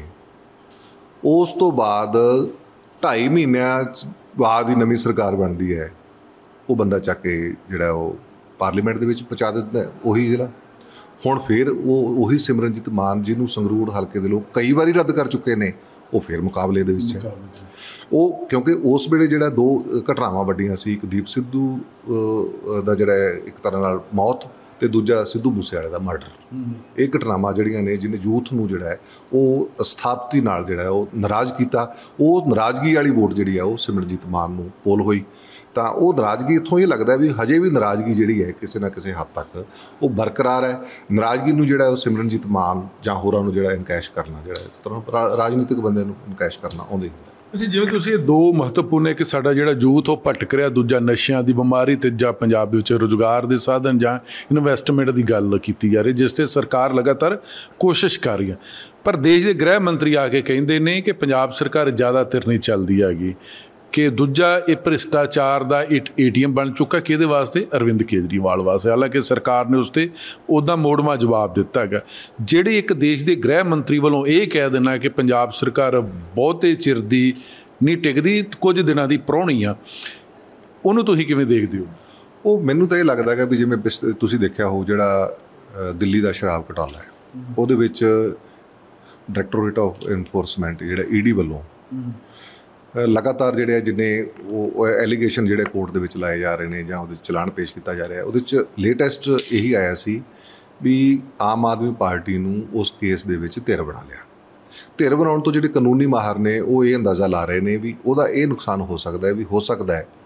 ਉਸ ਤੋਂ ਬਾਅਦ 2.5 ਮਹੀਨਿਆਂ ਬਾਅਦ ਹੀ ਨਵੀਂ ਸਰਕਾਰ ਬਣਦੀ ਹੈ, ਉਹ ਬੰਦਾ ਚੱਕ ਕੇ ਜਿਹੜਾ ਉਹ ਪਾਰਲੀਮੈਂਟ ਦੇ ਵਿੱਚ ਪਹੁੰਚਾ ਦਿੰਦਾ ਉਹੀ ਜ਼ਿਲ੍ਹਾ। ਹੁਣ ਫਿਰ ਉਹੀ ਸਿਮਰਨਜੀਤ ਮਾਨ ਜਿਹਨੂੰ ਸੰਗਰੂਰ ਹਲਕੇ ਦੇ ਲੋਕ ਕਈ ਵਾਰੀ ਰੱਦ ਕਰ ਚੁੱਕੇ ਨੇ, ਉਹ ਫਿਰ ਮੁਕਾਬਲੇ ਦੇ ਵਿੱਚ ਹੈ। ਉਹ ਕਿਉਂਕਿ ਉਸ ਵੇਲੇ ਜਿਹੜਾ 2 ਘਟਨਾਵਾਂ ਵੱਡੀਆਂ ਸੀ, ਇੱਕ ਦੀਪ ਸਿੱਧੂ ਦਾ ਜਿਹੜਾ ਇੱਕ ਤਰ੍ਹਾਂ ਨਾਲ ਮੌਤ ਅਤੇ ਦੂਜਾ ਸਿੱਧੂ ਮੂਸੇਵਾਲੇ ਦਾ ਮਰਡਰ। ਇਹ ਘਟਨਾਵਾਂ ਜਿਹੜੀਆਂ ਨੇ ਜਿਹਨੇ ਯੂਥ ਨੂੰ ਜਿਹੜਾ ਹੈ ਉਹ ਸਥਾਪਤੀ ਨਾਲ ਜਿਹੜਾ ਉਹ ਨਾਰਾਜ਼ ਕੀਤਾ। ਉਹ ਨਾਰਾਜ਼ਗੀ ਵਾਲੀ ਵੋਟ ਜਿਹੜੀ ਹੈ ਉਹ ਸਿਮਰਨਜੀਤ ਮਾਨ ਨੂੰ ਪੋਲ ਹੋਈ। ਤਾਂ ਉਹ ਨਾਰਾਜ਼ਗੀ ਇੱਥੋਂ ਇਹ ਲੱਗਦਾ ਵੀ ਹਜੇ ਵੀ ਨਾਰਾਜ਼ਗੀ ਜਿਹੜੀ ਹੈ ਕਿਸੇ ਨਾ ਕਿਸੇ ਹੱਦ ਤੱਕ ਉਹ ਬਰਕਰਾਰ ਹੈ। ਨਾਰਾਜ਼ਗੀ ਨੂੰ ਜਿਹੜਾ ਉਹ ਸਿਮਰਨਜੀਤ ਮਾਨ ਜਾਂ ਹੋਰਾਂ ਨੂੰ ਜਿਹੜਾ ਇਨਕੈਸ਼ ਕਰਨਾ, ਜਿਹੜਾ ਇੱਕ ਤਰ੍ਹਾਂ ਰਾਜਨੀਤਿਕ ਬੰਦੇ ਨੂੰ ਇਨਕੈਸ਼ ਕਰਨਾ ਆਉਂਦਾ ਹੀ ਹੁੰਦਾ। ਅੱਛਾ, ਜਿਵੇਂ ਤੁਸੀਂ ਇਹ 2 ਮਹੱਤਵਪੂਰਨ ਹੈ ਕਿ ਸਾਡਾ ਜਿਹੜਾ ਯੂਥ ਉਹ ਭਟਕ ਰਿਹਾ, ਦੂਜਾ ਨਸ਼ਿਆਂ ਦੀ ਬਿਮਾਰੀ, ਤੇ ਜਾਂ ਪੰਜਾਬ ਦੇ ਵਿੱਚ ਰੁਜ਼ਗਾਰ ਦੇ ਸਾਧਨ ਜਾਂ ਇਨਵੈਸਟਮੈਂਟ ਦੀ ਗੱਲ ਕੀਤੀ ਜਾ ਰਹੀ, ਜਿਸ 'ਤੇ ਸਰਕਾਰ ਲਗਾਤਾਰ ਕੋਸ਼ਿਸ਼ ਕਰ ਰਹੀ ਹੈ। ਪਰ ਦੇਸ਼ ਦੇ ਗ੍ਰਹਿ ਮੰਤਰੀ ਆ ਕੇ ਕਹਿੰਦੇ ਨੇ ਕਿ ਪੰਜਾਬ ਸਰਕਾਰ ਜ਼ਿਆਦਾਤਰ ਨਹੀਂ ਚੱਲਦੀ ਹੈਗੀ, ਕਿ ਦੂਜਾ ਇਹ ਭ੍ਰਿਸ਼ਟਾਚਾਰ ਦਾ ATM ਬਣ ਚੁੱਕਾ, ਕਿ ਇਹਦੇ ਵਾਸਤੇ ਅਰਵਿੰਦ ਕੇਜਰੀਵਾਲ ਵਾਸਤੇ। ਹਾਲਾਂਕਿ ਸਰਕਾਰ ਨੇ ਉਸ 'ਤੇ ਉੱਦਾਂ ਮੋੜਵਾਂ ਜਵਾਬ ਦਿੱਤਾ ਹੈਗਾ। ਜਿਹੜੇ ਇੱਕ ਦੇਸ਼ ਦੇ ਗ੍ਰਹਿ ਮੰਤਰੀ ਵੱਲੋਂ ਇਹ ਕਹਿ ਦੇਣਾ ਕਿ ਪੰਜਾਬ ਸਰਕਾਰ ਬਹੁਤੇ ਚਿਰ ਦੀ ਨਹੀਂ ਟਿਕਦੀ, ਕੁਝ ਦਿਨਾਂ ਦੀ ਪ੍ਰਾਹੁਣੀ ਆ, ਉਹਨੂੰ ਤੁਸੀਂ ਕਿਵੇਂ ਦੇਖਦੇ ਹੋ? ਉਹ ਮੈਨੂੰ ਤਾਂ ਇਹ ਲੱਗਦਾ ਹੈਗਾ ਵੀ ਜਿਵੇਂ ਤੁਸੀਂ ਦੇਖਿਆ ਹੋ ਜਿਹੜਾ ਦਿੱਲੀ ਦਾ ਸ਼ਰਾਬ ਘੁਟਾਲਾ ਹੈ, ਉਹਦੇ ਵਿੱਚ ਡਾਇਰੈਕਟੋਰੇਟ ਆਫ ਐਨਫੋਰਸਮੈਂਟ ਜਿਹੜਾ ED ਵੱਲੋਂ ਲਗਾਤਾਰ ਜਿਹੜੇ ਜਿੰਨੇ ਉਹ ਐਲੀਗੇਸ਼ਨ ਜਿਹੜੇ ਕੋਰਟ ਦੇ ਵਿੱਚ ਲਾਏ ਜਾ ਰਹੇ ਨੇ ਜਾਂ ਉਹਦੇ ਚਲਾਨ ਪੇਸ਼ ਕੀਤਾ ਜਾ ਰਿਹਾ, ਉਹਦੇ 'ਚ ਲੇਟੈਸਟ ਇਹੀ ਆਇਆ ਸੀ ਵੀ ਆਮ ਆਦਮੀ ਪਾਰਟੀ ਨੂੰ ਉਸ ਕੇਸ ਦੇ ਵਿੱਚ ਧਿਰ ਬਣਾ ਲਿਆ। ਧਿਰ ਬਣਾਉਣ ਤੋਂ ਜਿਹੜੇ ਕਾਨੂੰਨੀ ਮਾਹਰ ਨੇ ਉਹ ਇਹ ਅੰਦਾਜ਼ਾ ਲਾ ਰਹੇ ਨੇ ਵੀ ਉਹਦਾ ਇਹ ਨੁਕਸਾਨ ਹੋ ਸਕਦਾ ਹੈ ਵੀ ਹੋ ਸਕਦਾ ਹੈ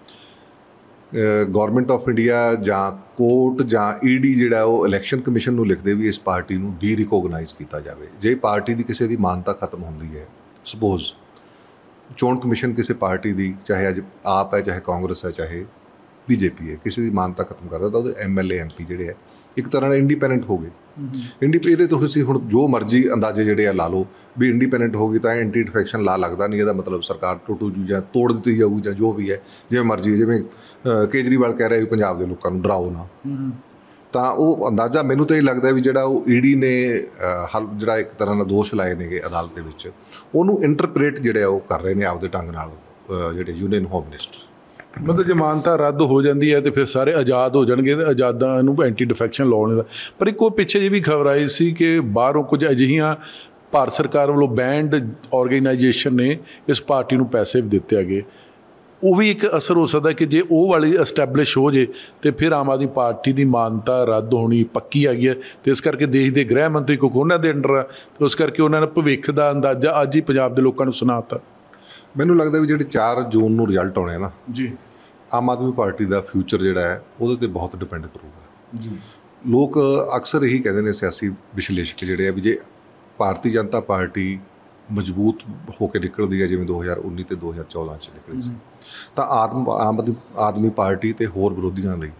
ਗੌਰਮੈਂਟ ਆਫ ਇੰਡੀਆ ਜਾਂ ਕੋਰਟ ਜਾਂ ED ਜਿਹੜਾ ਉਹ ਇਲੈਕਸ਼ਨ ਕਮਿਸ਼ਨ ਨੂੰ ਲਿਖਦੇ ਵੀ ਇਸ ਪਾਰਟੀ ਨੂੰ ਡੀ-ਰਿਕੋਗਨਾਈਜ਼ ਕੀਤਾ ਜਾਵੇ। ਜੇ ਪਾਰਟੀ ਦੀ ਕਿਸੇ ਦੀ ਮਾਨਤਾ ਖਤਮ ਹੁੰਦੀ ਹੈ, ਸਪੋਜ਼ ਚੋਣ ਕਮਿਸ਼ਨ ਕਿਸੇ ਪਾਰਟੀ ਦੀ, ਚਾਹੇ ਅੱਜ ਆਪ ਹੈ, ਚਾਹੇ ਕਾਂਗਰਸ ਹੈ, ਚਾਹੇ BJP ਹੈ, ਕਿਸੇ ਦੀ ਮਾਨਤਾ ਖਤਮ ਕਰਦਾ ਤਾਂ ਉਹਦੇ MLA MP ਜਿਹੜੇ ਹੈ ਇੱਕ ਤਰ੍ਹਾਂ ਨਾਲ ਇੰਡੀਪੈਂਡੈਂਟ ਹੋ ਗਏ। ਇਹਦੇ ਤੋਂ ਤੁਸੀਂ ਹੁਣ ਜੋ ਮਰਜ਼ੀ ਅੰਦਾਜ਼ੇ ਜਿਹੜੇ ਆ ਲਾ ਲਓ ਵੀ ਇੰਡੀਪੈਂਡੈਂਟ ਹੋ ਗਈ ਤਾਂ ਐਂਟੀ ਡਿਫੈਕਸ਼ਨ ਲਾ ਲੱਗਦਾ ਨਹੀਂ, ਇਹਦਾ ਮਤਲਬ ਸਰਕਾਰ ਟੁੱਟੂ ਜੂ ਜਾਂ ਤੋੜ ਦਿੱਤੀ ਜਾਊਗੀ ਜਾਂ ਜੋ ਵੀ ਹੈ, ਜਿਵੇਂ ਮਰਜ਼ੀ। ਜਿਵੇਂ ਕੇਜਰੀਵਾਲ ਕਹਿ ਰਿਹਾ ਵੀ ਪੰਜਾਬ ਦੇ ਲੋਕਾਂ ਨੂੰ ਡਰਾਓ ਨਾ, ਤਾਂ ਉਹ ਅੰਦਾਜ਼ਾ ਮੈਨੂੰ ਤਾਂ ਇਹ ਲੱਗਦਾ ਵੀ ਜਿਹੜਾ ਉਹ ED ਨੇ ਜਿਹੜਾ ਇੱਕ ਤਰ੍ਹਾਂ ਦਾ ਦੋਸ਼ ਲਾਏ ਨੇਗੇ ਅਦਾਲਤ ਦੇ ਵਿੱਚ, ਉਹਨੂੰ ਇੰਟਰਪ੍ਰੇਟ ਜਿਹੜੇ ਉਹ ਕਰ ਰਹੇ ਨੇ ਆਪਦੇ ਢੰਗ ਨਾਲ ਜਿਹੜੇ ਯੂਨੀਅਨ ਹੋਮ ਮਿਨਿਸਟਰ। ਮਤਲਬ ਜੇ ਮਾਨਤਾ ਰੱਦ ਹੋ ਜਾਂਦੀ ਹੈ ਤੇ ਫਿਰ ਸਾਰੇ ਆਜ਼ਾਦ ਹੋ ਜਾਣਗੇ ਤੇ ਆਜ਼ਾਦਾਂ ਨੂੰ ਐਂਟੀ ਡਿਫੈਕਸ਼ਨ ਲਾਉਣ ਦਾ। ਪਰ ਇੱਕ ਉਹ ਪਿੱਛੇ ਜਿਹੀ ਵੀ ਖਬਰ ਆਈ ਸੀ ਕਿ ਬਾਹਰੋਂ ਕੁਝ ਅਜਿਹੀਆਂ ਭਾਰਤ ਸਰਕਾਰ ਵੱਲੋਂ ਬੈਂਡ ਆਰਗੇਨਾਈਜੇਸ਼ਨ ਨੇ ਇਸ ਪਾਰਟੀ ਨੂੰ ਪੈਸੇ ਵੀ ਦਿੱਤੇ ਹੈਗੇ। ਉਹ ਵੀ ਇੱਕ ਅਸਰ ਹੋ ਸਕਦਾ ਕਿ ਜੇ ਉਹ ਵਾਲੀ ਐਸਟੈਬਲਿਸ਼ ਹੋ ਜੇ ਤੇ ਫਿਰ ਆਮ ਆਦਮੀ ਪਾਰਟੀ ਦੀ ਮਾਨਤਾ ਰੱਦ ਹੋਣੀ ਪੱਕੀ ਹੈਗੀ ਹੈ। ਤੇ ਇਸ ਕਰਕੇ ਦੇਸ਼ ਦੇ ਗ੍ਰਹਿ ਮੰਤਰੀ ਕਿਉਂਕਿ ਉਹਨਾਂ ਦੇ ਅੰਡਰ ਆ, ਤੇ ਉਸ ਕਰਕੇ ਉਹਨਾਂ ਨੇ ਭਵਿੱਖ ਦਾ ਅੰਦਾਜ਼ਾ ਅੱਜ ਹੀ ਪੰਜਾਬ ਦੇ ਲੋਕਾਂ ਨੂੰ ਸੁਣਾਤਾ। ਮੈਨੂੰ ਲੱਗਦਾ ਵੀ ਜਿਹੜੇ 4 ਜੂਨ ਨੂੰ ਰਿਜ਼ਲਟ ਆਉਣੇ ਨਾ ਜੀ, ਆਮ ਆਦਮੀ ਪਾਰਟੀ ਦਾ ਫਿਊਚਰ ਜਿਹੜਾ ਹੈ ਉਹਦੇ 'ਤੇ ਬਹੁਤ ਡਿਪੈਂਡ ਕਰੂਗਾ ਜੀ। ਲੋਕ ਅਕਸਰ ਇਹੀ ਕਹਿੰਦੇ ਨੇ, ਸਿਆਸੀ ਵਿਸ਼ਲੇਸ਼ਕ ਜਿਹੜੇ ਆ, ਵੀ ਜੇ ਭਾਰਤੀ ਜਨਤਾ ਪਾਰਟੀ ਮਜ਼ਬੂਤ ਹੋ ਕੇ ਨਿਕਲਦੀ ਹੈ ਜਿਵੇਂ 2019 ਤੇ 2014 'ਚ ਨਿਕਲੀ ਸੀ, ਤਾਂ ਆਮ ਆਦਮੀ ਪਾਰਟੀ ਤੇ ਹੋਰ ਵਿਰੋਧੀਆਂ ਲਈ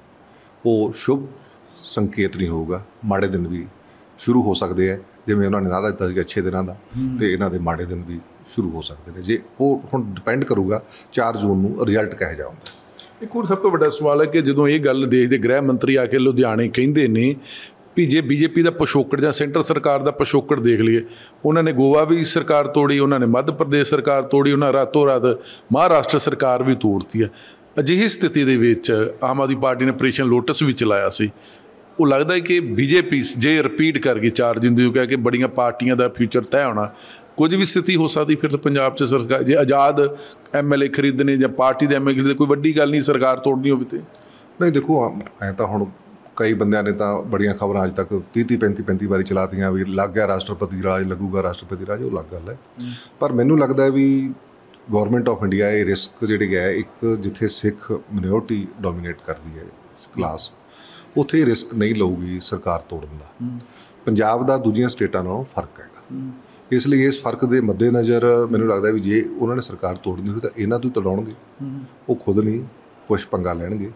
ਉਹ ਸ਼ੁਭ ਸੰਕੇਤ ਨਹੀਂ ਹੋਊਗਾ। ਮਾੜੇ ਦਿਨ ਵੀ ਸ਼ੁਰੂ ਹੋ ਸਕਦੇ ਹੈ, ਜਿਵੇਂ ਉਹਨਾਂ ਨੇ ਨਾਅਰਾ ਦਿੱਤਾ ਸੀ ਅੱਛੇ ਦਿਨਾਂ ਦਾ, ਤੇ ਇਹਨਾਂ ਦੇ ਮਾੜੇ ਦਿਨ ਵੀ ਸ਼ੁਰੂ ਹੋ ਸਕਦੇ ਨੇ। ਜੇ ਉਹ ਹੁਣ ਡਿਪੈਂਡ ਕਰੂਗਾ 4 ਜੂਨ ਨੂੰ ਰਿਜ਼ਲਟ ਕਿਹੋ ਜਿਹਾ ਹੁੰਦਾ। ਇੱਕ ਹੋਰ ਸਭ ਤੋਂ ਵੱਡਾ ਸਵਾਲ ਹੈ ਕਿ ਜਦੋਂ ਇਹ ਗੱਲ ਦੇਸ਼ ਦੇ ਗ੍ਰਹਿ ਮੰਤਰੀ ਆ ਕੇ ਲੁਧਿਆਣੇ ਕਹਿੰਦੇ ਨੇ ਵੀ ਜੇ ਬੀਜੇਪੀ ਦਾ ਪਿਛੋਕੜ ਜਾਂ ਸੈਂਟਰ ਸਰਕਾਰ ਦਾ ਪਿਛੋਕੜ ਦੇਖ ਲਈਏ, ਉਹਨਾਂ ਨੇ ਗੋਆ ਵੀ ਸਰਕਾਰ ਤੋੜੀ, ਉਹਨਾਂ ਨੇ ਮੱਧ ਪ੍ਰਦੇਸ਼ ਸਰਕਾਰ ਤੋੜੀ, ਉਹਨਾਂ ਰਾਤੋਂ ਰਾਤ ਮਹਾਰਾਸ਼ਟਰ ਸਰਕਾਰ ਵੀ ਤੋੜਤੀ ਹੈ। ਅਜਿਹੀ ਸਥਿਤੀ ਦੇ ਵਿੱਚ ਆਮ ਆਦਮੀ ਪਾਰਟੀ ਨੇ ਆਪਰੇਸ਼ਨ ਲੋਟਸ ਵੀ ਚਲਾਇਆ ਸੀ। ਉਹ ਲੱਗਦਾ ਹੈ ਕਿ ਬੀਜੇਪੀ ਜੇ ਰਿਪੀਟ ਕਰ ਗਈ 4 ਜੂਨ ਦੀ ਕਹਿ ਕੇ ਬੜੀਆਂ ਪਾਰਟੀਆਂ ਦਾ ਫਿਊਚਰ ਤੈਅ ਹੋਣਾ, ਕੁਝ ਵੀ ਸਥਿਤੀ ਹੋ ਸਕਦੀ ਫਿਰ ਤਾਂ ਪੰਜਾਬ 'ਚ ਸਰਕਾਰ ਜੇ ਆਜ਼ਾਦ MLA ਖਰੀਦਣੇ ਜਾਂ ਪਾਰਟੀ ਦੇ MLA ਖਰੀਦਣੇ ਕੋਈ ਵੱਡੀ ਗੱਲ ਨਹੀਂ, ਸਰਕਾਰ ਤੋੜਨੀ ਹੋਵੇ ਤੇ ਨਹੀਂ। ਦੇਖੋ ਐਂ ਤਾਂ ਹੁਣ ਕਈ ਬੰਦਿਆਂ ਨੇ ਤਾਂ ਬੜੀਆਂ ਖਬਰਾਂ ਅੱਜ ਤੱਕ 30 35 ਵਾਰੀ ਚਲਾਤੀਆਂ ਵੀ ਲੱਗ ਗਿਆ ਰਾਸ਼ਟਰਪਤੀ ਰਾਜ, ਲੱਗੂਗਾ ਰਾਸ਼ਟਰਪਤੀ ਰਾਜ। ਉਹ ਅਲੱਗ ਗੱਲ ਹੈ, ਪਰ ਮੈਨੂੰ ਲੱਗਦਾ ਵੀ ਗੌਰਮੈਂਟ ਆਫ ਇੰਡੀਆ ਇਹ ਰਿਸਕ ਜਿਹੜੀ ਹੈ, ਇੱਕ ਜਿੱਥੇ ਸਿੱਖ ਮਿਨੋਰਟੀ ਡੋਮੀਨੇਟ ਕਰਦੀ ਹੈ ਕਲਾਸ, ਉੱਥੇ ਰਿਸਕ ਨਹੀਂ ਲਊਗੀ ਸਰਕਾਰ ਤੋੜਨ ਦਾ। ਪੰਜਾਬ ਦਾ ਦੂਜੀਆਂ ਸਟੇਟਾਂ ਨਾਲੋਂ ਫਰਕ ਹੈਗਾ, ਇਸ ਲਈ ਇਸ ਫਰਕ ਦੇ ਮੱਦੇਨਜ਼ਰ ਮੈਨੂੰ ਲੱਗਦਾ ਵੀ ਜੇ ਉਹਨਾਂ ਨੇ ਸਰਕਾਰ ਤੋੜਨੀ ਹੋਈ ਤਾਂ ਇਹਨਾਂ ਤੋਂ ਤੜਾਉਣਗੇ, ਉਹ ਖੁਦ ਨਹੀਂ ਕੁਛ ਪੰਗਾ ਲੈਣਗੇ।